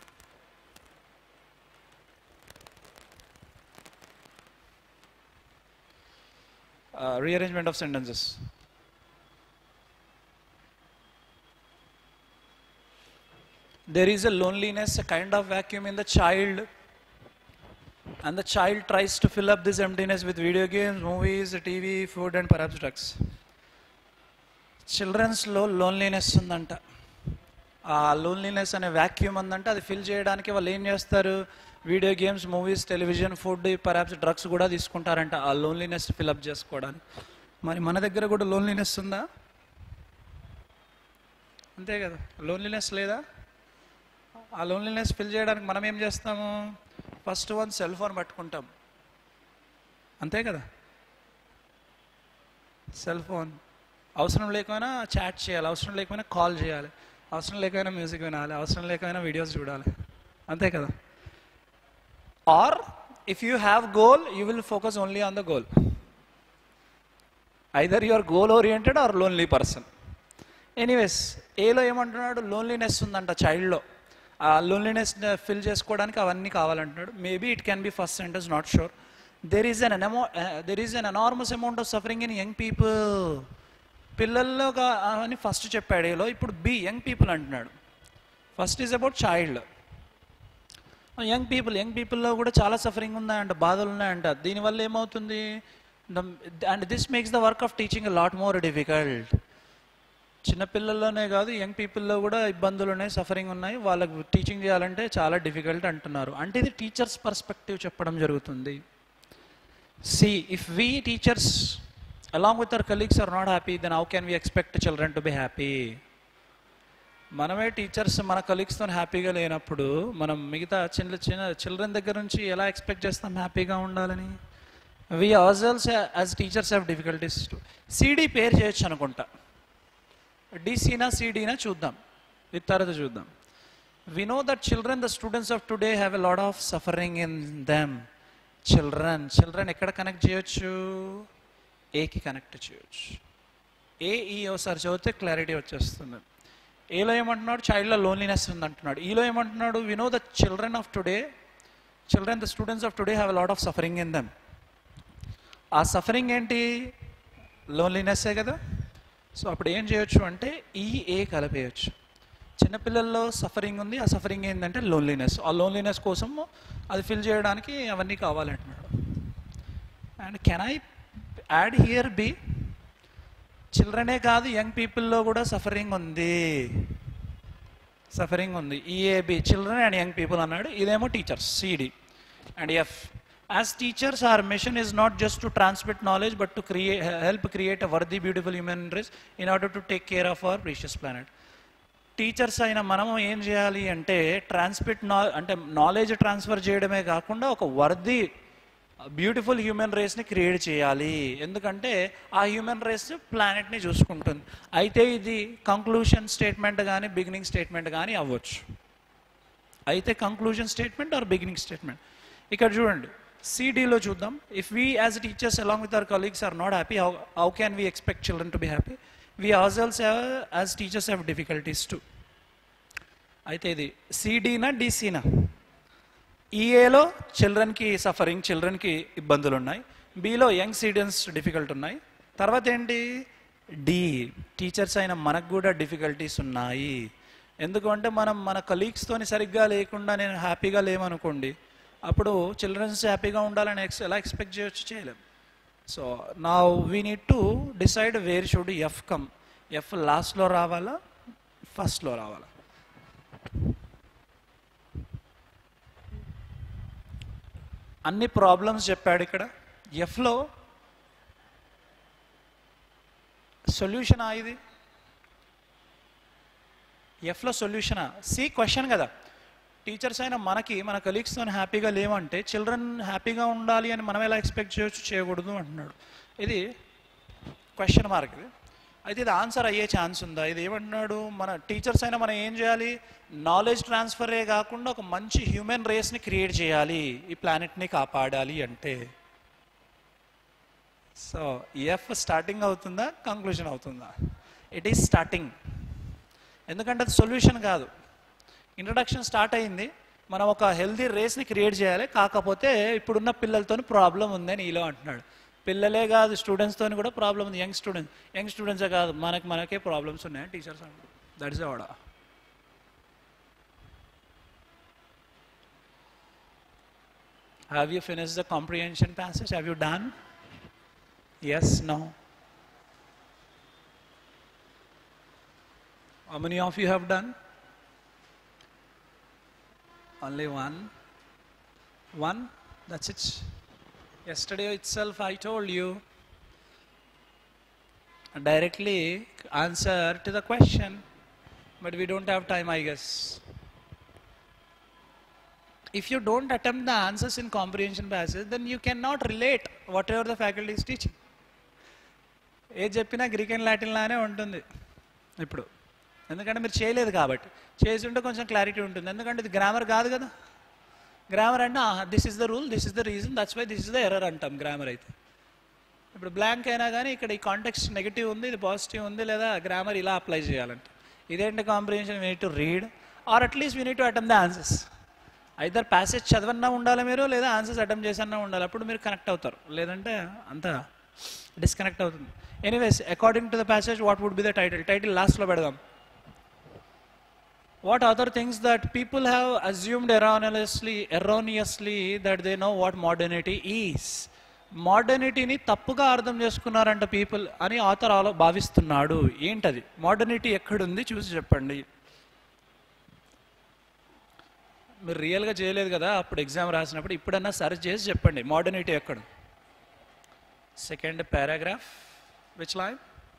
Rearrangement of sentences. There is a loneliness, a kind of vacuum in the child, and the child tries to fill up this emptiness with video games, movies, T V, food, and perhaps drugs. చిల్డ్రన్స్లో loneliness ఉందంట. ఆ loneliness అనే vacuum ఉందంట. అది fill చేయడానికి వాళ్ళు ఏం చేస్తారు? Video games, movies, television, food, perhaps drugs కూడా తీసుకుంటారంట ఆ లోన్లీనెస్ ఫిల్అప్ చేసుకోవడానికి. మరి మన దగ్గర కూడా లోన్లీనెస్ ఉందా? అంతే కదా, లోన్లీనెస్ లేదా? ఆ లోన్లీనెస్ ఫిల్ చేయడానికి మనం ఏం చేస్తాము? ఫస్ట్ వన్ సెల్ ఫోన్ పట్టుకుంటాం, అంతే కదా. సెల్ ఫోన్ అవసరం లేకపోయినా చాట్ చేయాలి, అవసరం లేకపోయినా కాల్ చేయాలి, అవసరం లేకపోయినా మ్యూజిక్ వినాలి, అవసరం లేకపోయినా వీడియోస్ చూడాలి, అంతే కదా. Or if you have goal you will focus only on the goal. Either your goal oriented or lonely person. Anyways, ఏలో ఏమంటున్నాడు? లోన్లీనెస్ ఉందంట చైల్డ్లో. ఆ లోన్లీనెస్ ఫిల్ చేసుకోవడానికి అవన్నీ కావాలంటున్నాడు. Maybe it can be first sentence, not sure. There is an ఎనమో there is an enormous amount of suffering in young people. పిల్లల్లో అని ఫస్ట్ చెప్పాడు ఏలో, ఇప్పుడు బి యంగ్ పీపుల్ అంటున్నాడు. First is about child. Young people young పీపుల్లో కూడా చాలా సఫరింగ్ ఉన్నాయంట, బాధలు ఉన్నాయంట. దీనివల్ల ఏమవుతుంది? And this makes the work of teaching a lot more difficult. చిన్నపిల్లల్లోనే కాదు, యంగ్ పీపుల్లో కూడా ఇబ్బందులు ఉన్నాయి, సఫరింగ్ ఉన్నాయి. వాళ్ళకు టీచింగ్ చేయాలంటే చాలా డిఫికల్ట్ అంటున్నారు. అంటే ఇది టీచర్స్ పర్స్పెక్టివ్ చెప్పడం జరుగుతుంది. C if we teachers along with our colleagues are not happy, then how can we expect children to be happy? మనమే టీచర్స్ మన కలీగ్స్తో హ్యాపీగా లేనప్పుడు మనం మిగతా చిన్న చిన్న చిల్డ్రన్ దగ్గర నుంచి ఎలా ఎక్స్పెక్ట్ చేస్తాం హ్యాపీగా ఉండాలని? We ourselves as teachers have difficulties to. CD pair చేయొచ్చు అనుకుంటా. డిసినా సిడినా చూద్దాం, ఇది తర్వాత చూద్దాం. We know that children, the students of today have a lot of suffering in them. Children children ఎక్కడ కనెక్ట్ చేయొచ్చు? ఏకి కనెక్ట్ చేయొచ్చు. ఏ ఈ ఒకసారి చదివితే క్లారిటీ వచ్చేస్తుంది. ఏలో ఏమంటున్నాడు? చైల్డ్లో లోన్లీనెస్ ఉందంటున్నాడు. ఈలో ఏమంటున్నాడు? We know the children of today children the students of today have a lot of suffering in them. ఆ సఫరింగ్ ఏంటి? లోన్లీనెస్సే కదా. సో అప్పుడు ఏం చేయొచ్చు అంటే ఈ ఏ కలిపేయచ్చు. చిన్నపిల్లల్లో సఫరింగ్ ఉంది, ఆ సఫరింగ్ ఏంటంటే లోన్లీనెస్. ఆ లోన్లీనెస్ కోసం అది ఫిల్ చేయడానికి అవన్నీ కావాలంటున్నాడు. And can I add here B? చిల్డ్రనే కాదు, యంగ్ పీపుల్లో కూడా సఫరింగ్ ఉంది, సఫరింగ్ ఉంది. E A B children and young people అన్నాడు. ఇదేమో teachers CD. And F as teachers our mission is not just to transmit knowledge but to create help create a worthy beautiful human race in order to take care of our precious planet. Teachers అయిన మనం ఏం చేయాలి అంటే transmit నా అంటే knowledge transfer చేయడమే కాకుండా ఒక వర్ది బ్యూటిఫుల్ హ్యూమన్ రేస్ని క్రియేట్ చేయాలి. ఎందుకంటే ఆ హ్యూమన్ రేస్ ప్లానెట్ని చూసుకుంటుంది. అయితే ఇది కంక్లూషన్ స్టేట్మెంట్ కానీ బిగినింగ్ స్టేట్మెంట్ కానీ అవ్వచ్చు. అయితే conclusion statement or beginning statement. ఇక్కడ చూడండి, సిడిలో చూద్దాం. If we as teachers along with our colleagues are not happy, how how can we expect children to be happy? We ourselves have as teachers have difficulties too. అయితే ఇది సిడినా డిసినా? ఈఏలో చిల్డ్రన్కి suffering, చిల్డ్రన్కి ఇబ్బందులు ఉన్నాయి. Below young students difficult ఉన్నాయి. తర్వాత ఏంటి? D teachers అయిన మనకు కూడా డిఫికల్టీస్ ఉన్నాయి. ఎందుకంటే మనం మన కలీగ్స్తోని సరిగ్గా లేకుండా నేను హ్యాపీగా లేమనుకోండి, అప్పుడు చిల్డ్రన్స్ హ్యాపీగా ఉండాలని ఎక్స్ ఎలా ఎక్స్పెక్ట్ చేయొచ్చు? చేయలేం. సో నా we need to decide where should F come. F లాస్ట్లో రావాలా, ఫస్ట్లో రావాలా? అన్ని ప్రాబ్లమ్స్ చెప్పాడు ఇక్కడ. ఎఫ్లో సొల్యూషన్ ఇది ఎఫ్లో సొల్యూషనా? సి క్వశ్చన్ కదా. టీచర్స్ అయినా మనకి మన కలీగ్స్తో హ్యాపీగా లేవంటే చిల్డ్రన్ హ్యాపీగా ఉండాలి అని మనం ఎలా ఎక్స్పెక్ట్ చేయొచ్చు? చేయకూడదు అంటున్నాడు. ఇది క్వశ్చన్ మార్క్ ఇది. అయితే ఇది ఆన్సర్ అయ్యే ఛాన్స్ ఉందా? ఇది ఏమంటున్నాడు? మన టీచర్స్ అయినా మనం ఏం చేయాలి? నాలెడ్జ్ ట్రాన్స్ఫరే కాకుండా ఒక మంచి హ్యూమన్ రేస్ని క్రియేట్ చేయాలి, ఈ ప్లానెట్ని కాపాడాలి అంటే. సో ఎఫ్ స్టార్టింగ్ అవుతుందా, కంక్లూజన్ అవుతుందా? It is starting. ఎందుకంటే అది సొల్యూషన్ కాదు. ఇంట్రడక్షన్ స్టార్ట్ అయింది, మనం ఒక హెల్దీ రేస్ని క్రియేట్ చేయాలి, కాకపోతే ఇప్పుడున్న పిల్లలతో ప్రాబ్లం ఉందని ఈలో అంటున్నాడు. పిల్లలే కాదు, స్టూడెంట్స్తో కూడా ప్రాబ్లం ఉంది. యంగ్ స్టూడెంట్స్ యంగ్ స్టూడెంట్సే కాదు, మనకి మనకే ప్రాబ్లమ్స్ ఉన్నాయి టీచర్స్ అంటారు. దట్ ఇస్ ఆడ. Have you finish the comprehension passage? Have you done? Yes, no? How many of you have done? Only one. One? That's it. Yesterday itself I told you directly answer to the question, but we don't have time, I guess. If you don't attempt the answers in comprehension passage, then you cannot relate whatever the faculty is teaching. ఏ చెప్పినా Greek and Latin లానే ఉంటుంది ఇప్పుడు, ఎందుకంటే మీరు చేయలేదు కాబట్టి. చేసి ఉంటే కొంచెం క్లారిటీ ఉంటుంది, ఎందుకంటే ఇది గ్రామర్ కాదు కదా. గ్రామర్ అంటే this is the rule, this is the reason, that's why this is the error అంటాం గ్రామర్ అయితే. ఇప్పుడు బ్లాంక్ అయినా కానీ ఇక్కడ ఈ కాంటెక్స్ట్ నెగిటివ్ ఉంది, ఇది పాజిటివ్ ఉంది, లేదా గ్రామర్ ఇలా అప్లై చేయాలంటే. ఇదేంటి comprehension? We need to read or at least we need to attempt the answers. Either passage చదవన్నా ఉండాలి మీరు, లేదా ఆన్సర్స్ అటెంప్ట్ చేసన్నా ఉండాలి, అప్పుడు మీరు కనెక్ట్ అవుతారు, లేదంటే అంతా డిస్కనెక్ట్ అవుతుంది. Anyways, according to the passage what would be the title? Title లాస్ట్లో పెడదాం. What other things that people have assumed erroneously, erroneously that they know what modernity is. మోడర్నిటీని తప్పుగా అర్థం చేసుకున్నారంట పీపుల్ అని ఆథర్ ఆలో భావిస్తున్నాడు. ఏంటది? మోడర్నిటీ ఎక్కడుంది చూసి చెప్పండి. మీరు రియల్గా చేయలేదు కదా అప్పుడు ఎగ్జామ్ రాసినప్పుడు, ఇప్పుడన్నా సర్చ్ చేసి చెప్పండి మోడర్నిటీ ఎక్కడ. Second paragraph, which line?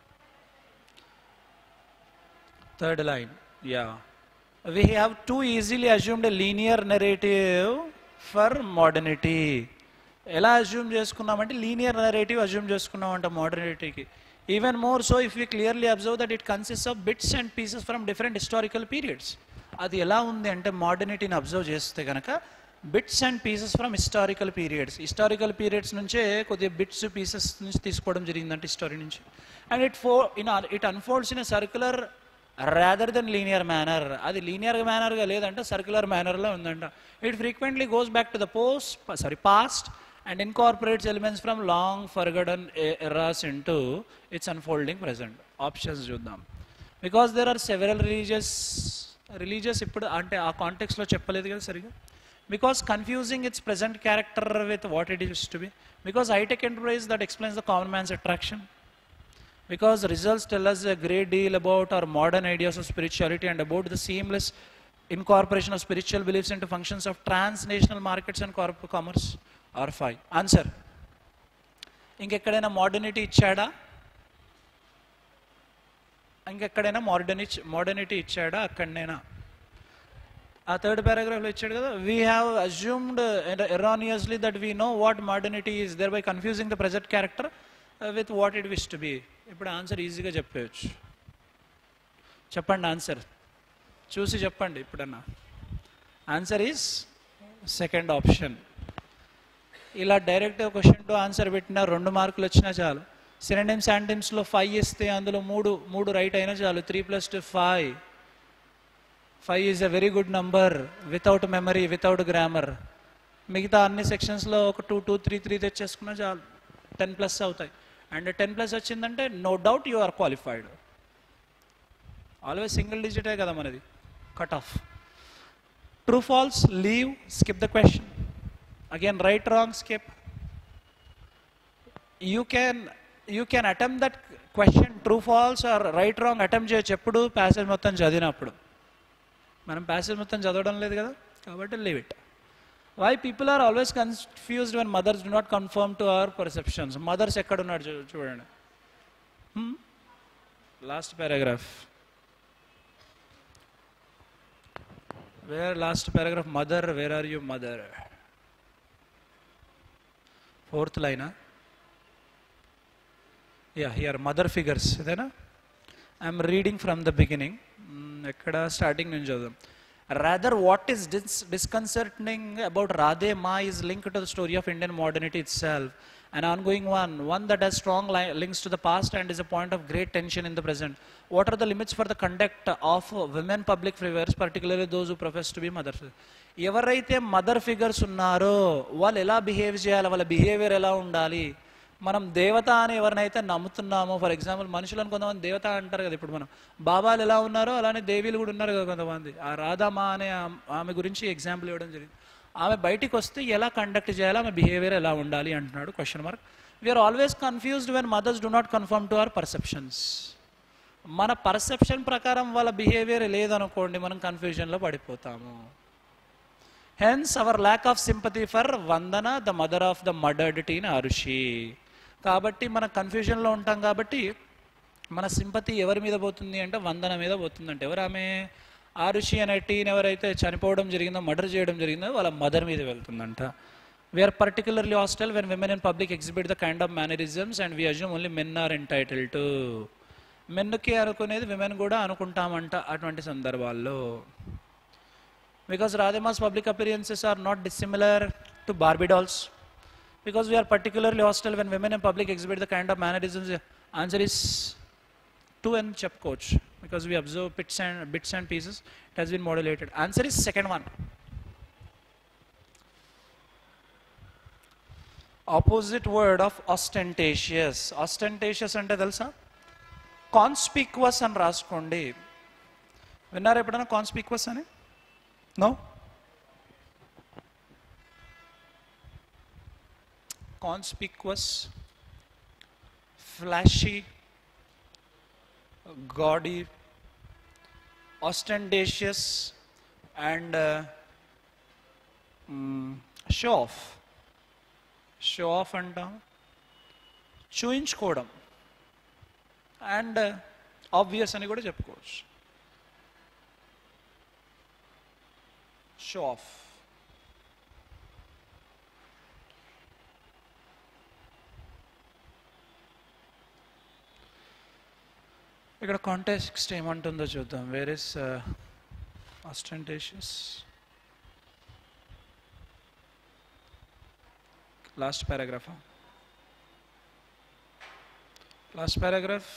Third line. Yeah, we have too easily assumed a linear narrative for modernity. ఎలా అజ్యూమ్ చేసుకున్నామంటే లీనియర్ నరేటివ్ అజ్యూమ్ చేసుకున్నామంట మోడర్నిటీకి. Even more so if you clearly observe that it consist of bits and pieces from different historical periods. అది ఎలా ఉంది అంటే మోడర్నిటీని observe చేస్తే కనుక bits and pieces from historical periods, historical periods నుంచే కొద్దిగా బిట్స్ పీసెస్ నుంచి తీసుకోవడం జరిగిందంటే హిస్టరీ నుంచి. అండ్ ఇట్ ఫో in it unfolds in circular rather than linear manner. అది లీనియర్ మేనర్గా లేదంటే సర్క్యులర్ మేనర్లో ఉందంట. It frequently goes back to the post sorry past and incorporates elements from long forgotten eras into its unfolding present. Options చూద్దాం. Because there are several religious religious ఇప్పుడు అంటే ఆ కాంటెక్స్లో చెప్పలేదు కదా సరిగా. Because confusing its present character with what it used to be. Because high-tech enterprise that explains the common man's attraction. Because results tell us a great deal about our modern ideas of spirituality and about the seamless incorporation of spiritual beliefs into functions of transnational markets and corporate commerce. Or five. Answer. ఇంకెక్కడైనా modernity ఇచ్చాడా? ఇంకెక్కడైనా మోడర్ని modernity ఇచ్చాడా? అక్కడనేనా? ఆ third పారాగ్రాఫ్లో ఇచ్చాడు కదా, we have assumed erroneously that we know what modernity is thereby confusing the present character with what it wish to be. ఇప్పుడు answer ఈజీగా చెప్పవచ్చు. చెప్పండి ఆన్సర్, చూసి చెప్పండి ఇప్పుడన్నా. Answer is second option. ఇలా డైరెక్ట్ క్వశ్చన్ టు ఆన్సర్ పెట్టినా రెండు మార్కులు వచ్చినా చాలు. సినోనిమ్స్ యాంటోనిమ్స్లో ఫైవ్ ఇస్తే అందులో మూడు మూడు రైట్ అయినా చాలు. Three plus two five. Five is a very good number without memory, without grammar. మిగతా అన్ని సెక్షన్స్లో ఒక టూ టూ త్రీ త్రీ తెచ్చేసుకున్నా చాలు, టెన్ ప్లస్ అవుతాయి. అండ్ టెన్ ప్లస్ వచ్చిందంటే no doubt you are qualified. Always single డిజిటే కదా మనది cut off. True false, leave, skip the question. Again, right, wrong, skip. You can you can attempt that question true, false or right, wrong attempt చేయొచ్చు ఎప్పుడు? Passage మొత్తం చదివినప్పుడు. మనం passage మొత్తం చదవడం లేదు కదా కాబట్టి leave it. Why people are always confused when mothers do not confirm to our perceptions. Mothers ఎక్కడున్నాడు చూడండి. Last paragraph. Where last paragraph, mother, where are you, mother? Fourth line, huh? Yeah, here, mother figures. Idena? I'm reading from the beginning. Ekkada starting nunchi chadam. Rather, what is dis- disconcerting about Radhe Ma is linked to the story of Indian modernity itself. An ongoing one, one that has strong li- links to the past and is a point of great tension in the present. What are the limits for the conduct of women public figures, particularly those who profess to be mothers? ఎవరైతే mother figures ఉన్నారో వాళ్ళు ఎలా behave చేయాలి, వాళ్ళ behaviour ఎలా ఉండాలి? మనం దేవత అని ఎవరినైతే నమ్ముతున్నామో, ఫర్ ఎగ్జాంపుల్ మనుషులను కొంతమంది దేవత అంటారు కదా, ఇప్పుడు మనం బాబాలు ఎలా ఉన్నారో అలానే దేవీలు కూడా ఉన్నారు కదా కొంతమంది. ఆ రాధామా అనే ఆమె గురించి ఎగ్జాంపుల్ ఇవ్వడం జరిగింది. ఆమె బయటికి వస్తే ఎలా కండక్ట్ చేయాలి, ఆమె బిహేవియర్ ఎలా ఉండాలి అంటున్నాడు. Question mark. We are always confused when mothers do not confirm to our perceptions. మన పర్సెప్షన్ ప్రకారం వాళ్ళ బిహేవియర్ లేదనుకోండి, మనం కన్ఫ్యూజన్లో పడిపోతాము. Hence our lack of sympathy for Vandana, the mother of the murdered teen Arushi. కాబట్టి మన కన్ఫ్యూజన్లో ఉంటాం కాబట్టి మన సింపతి ఎవరి మీద పోతుంది అంటే వందన మీద పోతుంది. అంటే ఎవరు ఆమె? ఆరుషి అనే టీన్ ఎవరైతే చనిపోవడం జరిగిందో, మర్డర్ చేయడం జరిగిందో వాళ్ళ మదర్ మీద వెళ్తుందంట. We are particularly hostile when women in public exhibit the kind of mannerisms and we assume only men are entitle to. మెన్కి అనుకునేది విమెన్ కూడా అనుకుంటామంట అటువంటి సందర్భాల్లో. Because Radhima's public appearances are not dissimilar to Barbie dolls. Because we are particularly hostile when women in public exhibit the kind of mannerisms. Answer is two and chep coach. Because we observe bits and bits and pieces, it has been modulated. Answer is second one. Opposite word of ostentatious. Ostentatious ante telusa? Conspicuous అని రాసుకోండి. విన్నారా ఎప్పుడైనా కాన్స్పిక్వస్ అని? No? Conspicuous, flashy, gaudy, ostentatious, and uh, mm, show off. Show off అంటాం, చూయించుకోవడం, and obvious అని కూడా చెప్పుకోవచ్చు. Show off. ఇక్కడ కాంటెక్స్ట్ ఏమంటుందో చూద్దాం. Where is ostentatious? Last paragraph. Last paragraph.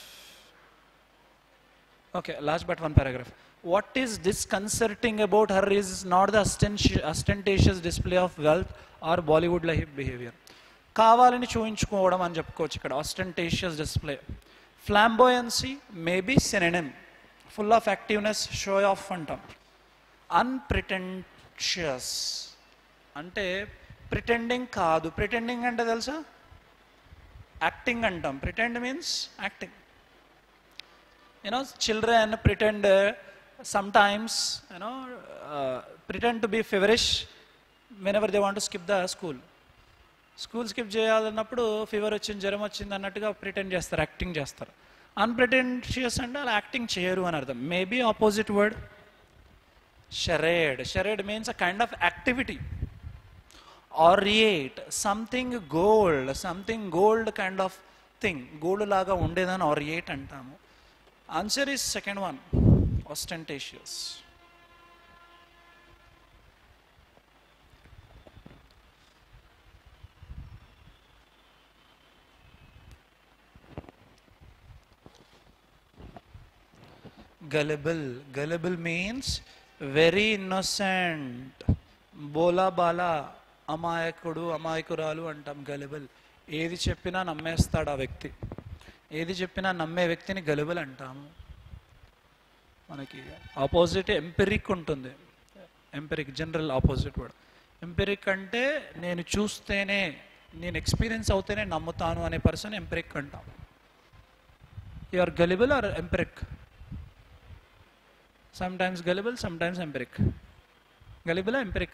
Okay, last but one paragraph. What is disconcerting about her is not the ostentatious display of wealth or Bollywood like behavior. కావాలని చూయించుకోవడం అని చెప్పుకోవచ్చు ఇక్కడ. ostentatious display. Flamboyancy may be synonym. Full of activeness, show off అంటాం. Unpretentious అంటే pretending కాదు. pretending అంటే తెలుసా? Acting అంటాం. pretend means acting. You know, children pretend uh, sometimes, you know, uh, pretend to be feverish whenever they want to skip the school. School skip చేయాలన్నప్పుడు fever వచ్చింది, జ్వరం వచ్చింది అన్నట్టుగా ప్రిటెండ్ చేస్తారు, యాక్టింగ్ చేస్తారు. అన్ప్రిటెంటియస్ అంటే అలా యాక్టింగ్ చేయరు అని అర్థం. Maybe opposite word charade. Charade means a kind of activity. Aureate, something gold, something gold kind of thing, gold లాగా ఉండేదని ఆరియేట్ అంటాము. Answer is second one, ostentatious. Gullible. Gullible means very innocent. బోలా బాలా, అమాయకుడు, అమాయకురాలు అంటాం గలిబుల్. ఏది చెప్పినా నమ్మేస్తాడు ఆ వ్యక్తి. ఏది చెప్పినా నమ్మే వ్యక్తిని గలిబుల్ అంటాము. మనకి ఆపోజిట్ ఎంపెరిక్ ఉంటుంది. Empiric general opposite word. Empiric అంటే నేను చూస్తేనే, నేను ఎక్స్పీరియన్స్ అవుతేనే నమ్ముతాను అనే పర్సన్ ఎంపెరిక్ అంటాం. You are gullible or empiric? sometimes gullible, sometimes empiric. Gullible or empiric?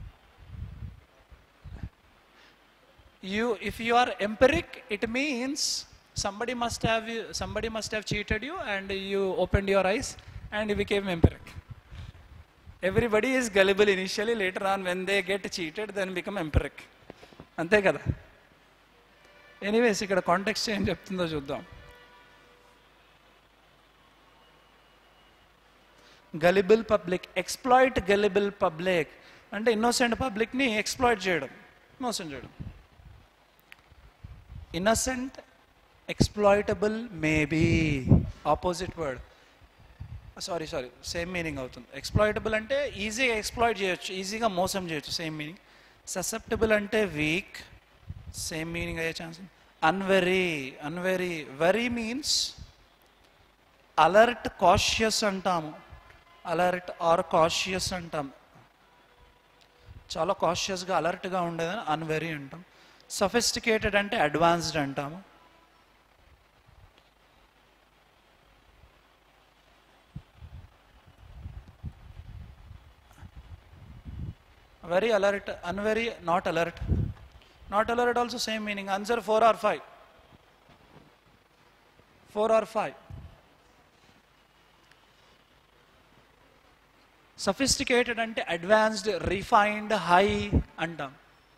You, if you are empiric, it means somebody must have somebody must have cheated you and you opened your eyes and you became empiric. Everybody is gullible initially, later on when they get cheated then become empiric. అంతే కదా. Anyways ఇక్కడ context ఏం చెప్తుందో చూద్దాం. Gullible public, exploit gullible public అంటే innocent పబ్లిక్ని exploit చేయడం, మోసం చేయడం. Innocent exploitable maybe, opposite word, sorry sorry same meaning అవుతుంది. ఎక్స్ప్లాయిటబుల్ అంటే ఈజీగా ఎక్స్ప్లాయిట్ చేయొచ్చు, ఈజీగా మోసం చేయొచ్చు, సేమ్ మీనింగ్. ససెప్టబుల్ అంటే వీక్, సేమ్ మీనింగ్ అయ్యే chance. Unwary, unwary, wary means alert, cautious అంటాము. అలర్ట్ ఆర్ కాషియస్ అంటాం, చాలా కాషియస్గా అలర్ట్గా ఉండేదని అన్వెరీ అంటాం. సఫిస్టికేటెడ్ అంటే అడ్వాన్స్డ్ అంటాము. Wary alert, unwary, not alert. Not alert also same meaning. Answer four or five, four or five. Sophisticated అంటే అడ్వాన్స్డ్, రిఫైన్డ్, హై అంటాం.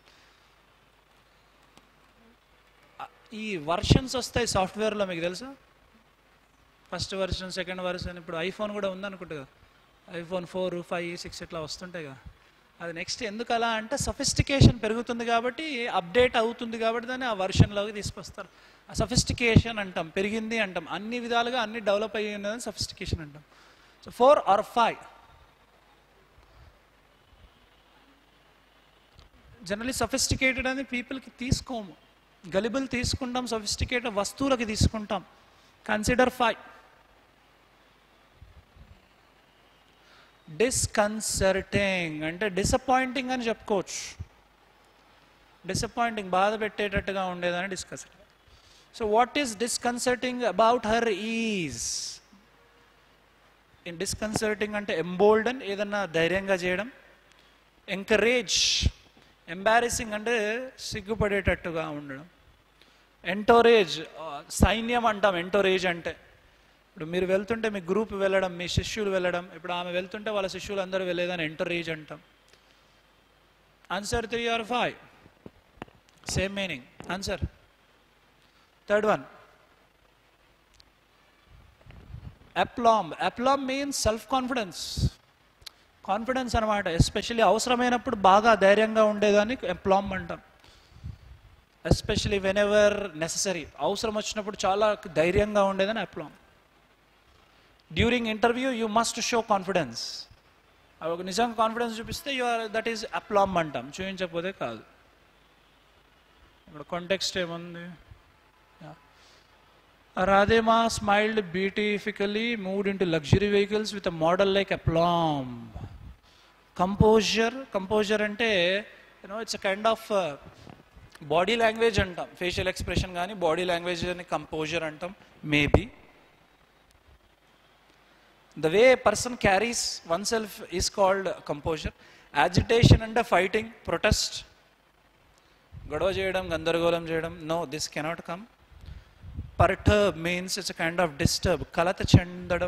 ఈ వర్షన్స్ వస్తాయి సాఫ్ట్వేర్లో, మీకు తెలుసా? First version, second version. ఇప్పుడు ఐఫోన్ కూడా ఉందనుకుంటా కదా, ఐఫోన్ ఫోర్, ఫైవ్, సిక్స్ ఇట్లా వస్తుంటాయి కదా. అది నెక్స్ట్ ఎందుకు అలా అంటే సఫిస్టికేషన్ పెరుగుతుంది కాబట్టి, అప్డేట్ అవుతుంది కాబట్టి దాన్ని ఆ వర్షన్లోకి తీసుకొస్తారు. ఆ సఫిస్టికేషన్ అంటాం, పెరిగింది అంటాం, అన్ని విధాలుగా అన్ని డెవలప్ అయ్యి ఉన్నదని సఫిస్టికేషన్ అంటాం. So four or five. Generally sophisticated అని పీపుల్కి తీసుకోము, గలిబుల్ తీసుకుంటాం, సఫిస్టికేటెడ్ వస్తువులకి తీసుకుంటాం. Consider five. డిస్కన్సర్టింగ్ అంటే డిసప్పాయింటింగ్ అని చెప్పుకోవచ్చు. డిసప్పాయింటింగ్, బాధ పెట్టేటట్టుగా ఉండేదని disconcerting. So what is disconcerting about her is? In disconcerting అంటే ఎంబోల్డన్, ఏదన్నా ధైర్యంగా చేయడం. ఎంకరేజ్, ఎంబారెసింగ్ అంటే సిగ్గుపడేటట్టుగా ఉండడం. ఎంటోరేజ్, సైన్యం అంటాం ఎంటోరేజ్ అంటే. ఇప్పుడు మీరు వెళ్తుంటే మీ గ్రూప్ వెళ్ళడం, మీ శిష్యులు వెళ్ళడం, ఇప్పుడు ఆమె వెళ్తుంటే వాళ్ళ శిష్యులు అందరూ వెళ్ళేదని ఎంటోరేజ్ అంటాం. Answer three or five, same meaning. Answer third one, aplomb. Aplomb means self confidence, confidence అనమాట. ఎస్పెషల్లీ అవసరమైనప్పుడు బాగా ధైర్యంగా ఉండేదాన్ని అప్లామ్ అంటాం. ఎస్పెషలీ వెన్ ఎవర్ నెససరీ, అవసరం వచ్చినప్పుడు చాలా ధైర్యంగా ఉండేదని aplomb. During interview you must show confidence. ఒక నిజంగా కాన్ఫిడెన్స్ చూపిస్తే you are, that is aplomb అంటాం, చూపించకపోతే కాదు. ఇప్పుడు కాంటెక్స్ట్ ఏముంది? Radhe Maa smiled beautifically, moved into luxury vehicles with a model like aplomb. Composure, composure అంటే you know it's a kind of body language అంటాం. ఫేషియల్ ఎక్స్ప్రెషన్ కానీ బాడీ లాంగ్వేజ్ అని కంపోజర్ అంటాం. Maybe the way a person carries oneself is called composure. Agitation and fighting, protest, గొడవ చేయడం, గందరగోళం చేయడం. No, this cannot come. Perturb means it's a kind of disturb, కలత చెందడం.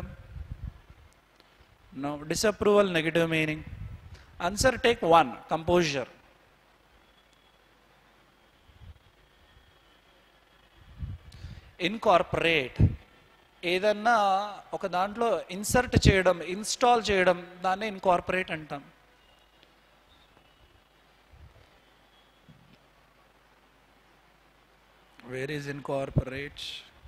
No, disapproval, negative meaning. Answer, take one, composure. Incorporate, ఏదన్నా ఒక దాంట్లో insert చేయడం, ఇన్స్టాల్ చేయడం, దాన్ని ఇన్కార్పొరేట్ అంటాం. Where is incorporate?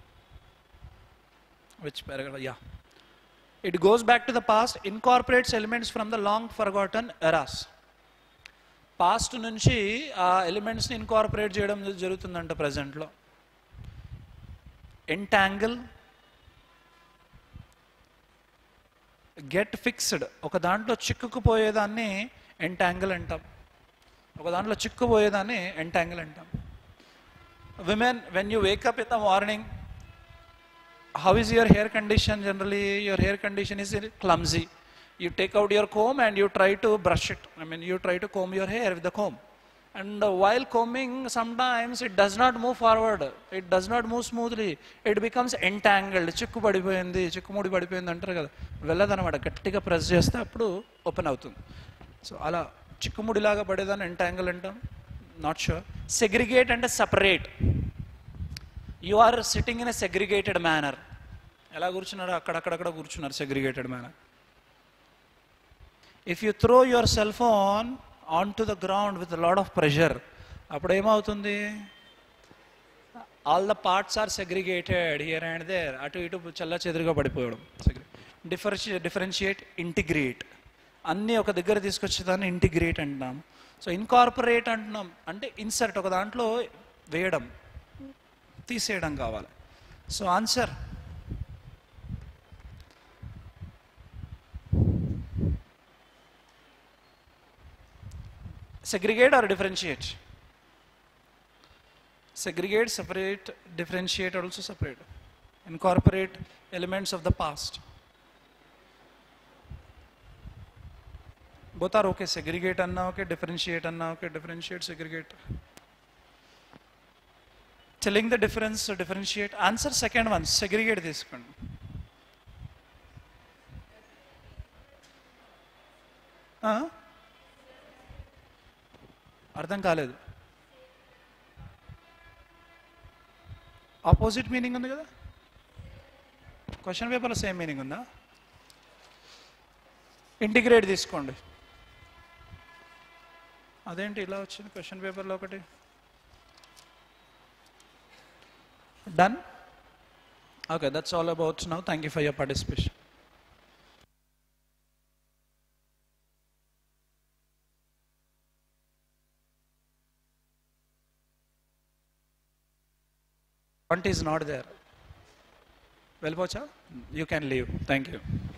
Which paragraph? Yeah, it goes back to the past. Incorporates elements from the long forgotten eras. Past నుంచి ఆ ఎలిమెంట్స్ని incorporate చేయడం జరుగుతుందంట ప్రజెంట్లో. ఎంటాంగిల్, గెట్ ఫిక్స్డ్, ఒక దాంట్లో చిక్కుకుపోయేదాన్ని ఎంటాంగిల్ అంటాం. ఒక దాంట్లో చిక్కుపోయేదాన్ని ఎంటాంగిల్ అంటాం. Women, when you wake up in the morning, how is your hair condition? Generally your hair condition is clumsy. You take out your comb and you try to brush it. I mean, you try to comb your hair with the comb. And uh, while combing, sometimes it does not move forward. It does not move smoothly. It becomes entangled. చిక్కు పడిపోయింది, చిక్కుముడి పడిపోయింది అంటారు కదా, వెళ్ళదన్నమాట. గట్టిగా press చేస్తే అప్పుడు open అవుతుంది. So అలా చిక్కుముడిలాగా పడేదాన్ని ఎంటాంగిల్ అంటాం. Not sure. సెగ్రిగేట్ అంటే separate. You are sitting in a segregated manner. ఎలా కూర్చున్నారు? అక్కడక్కడక్కడ కూర్చున్నారు, segregated manner. If you throw your cell phone on to the ground with lot of pressure, అప్పుడు ఏమవుతుంది? All the parts are segregated here and there. అటు ఇటు చల్ల చెదురుగా పడిపోవడం. డిఫరెన్షి డిఫరెన్షియేట్, ఇంటిగ్రేట్, అన్నీ ఒక దగ్గర తీసుకొచ్చేదాన్ని ఇంటిగ్రేట్ అంటున్నాం. సో ఇన్కార్పొరేట్ అంటున్నాం అంటే ఇన్సర్ట్, ఒక దాంట్లో వేయడం, తీసేయడం కావాలి. So answer segregate or differentiate? Segregate, separate, differentiate, also separate. Incorporate elements of the past. Both are okay. Segregate anna okay, differentiate anna okay, differentiate, segregate. Telling the difference, so differentiate. Answer second one, segregate this one. Huh? అర్థం కాలేదు. Opposite meaning ఉంది కదా, question పేపర్లో same meaning ఉందా? Integrate తీసుకోండి. అదేంటి ఇలా వచ్చింది క్వశ్చన్ పేపర్లో ఒకటి? Done. Okay, that's all about now. Thank you for your participation. Font is not there. Well, Pocha, you can leave. Thank you.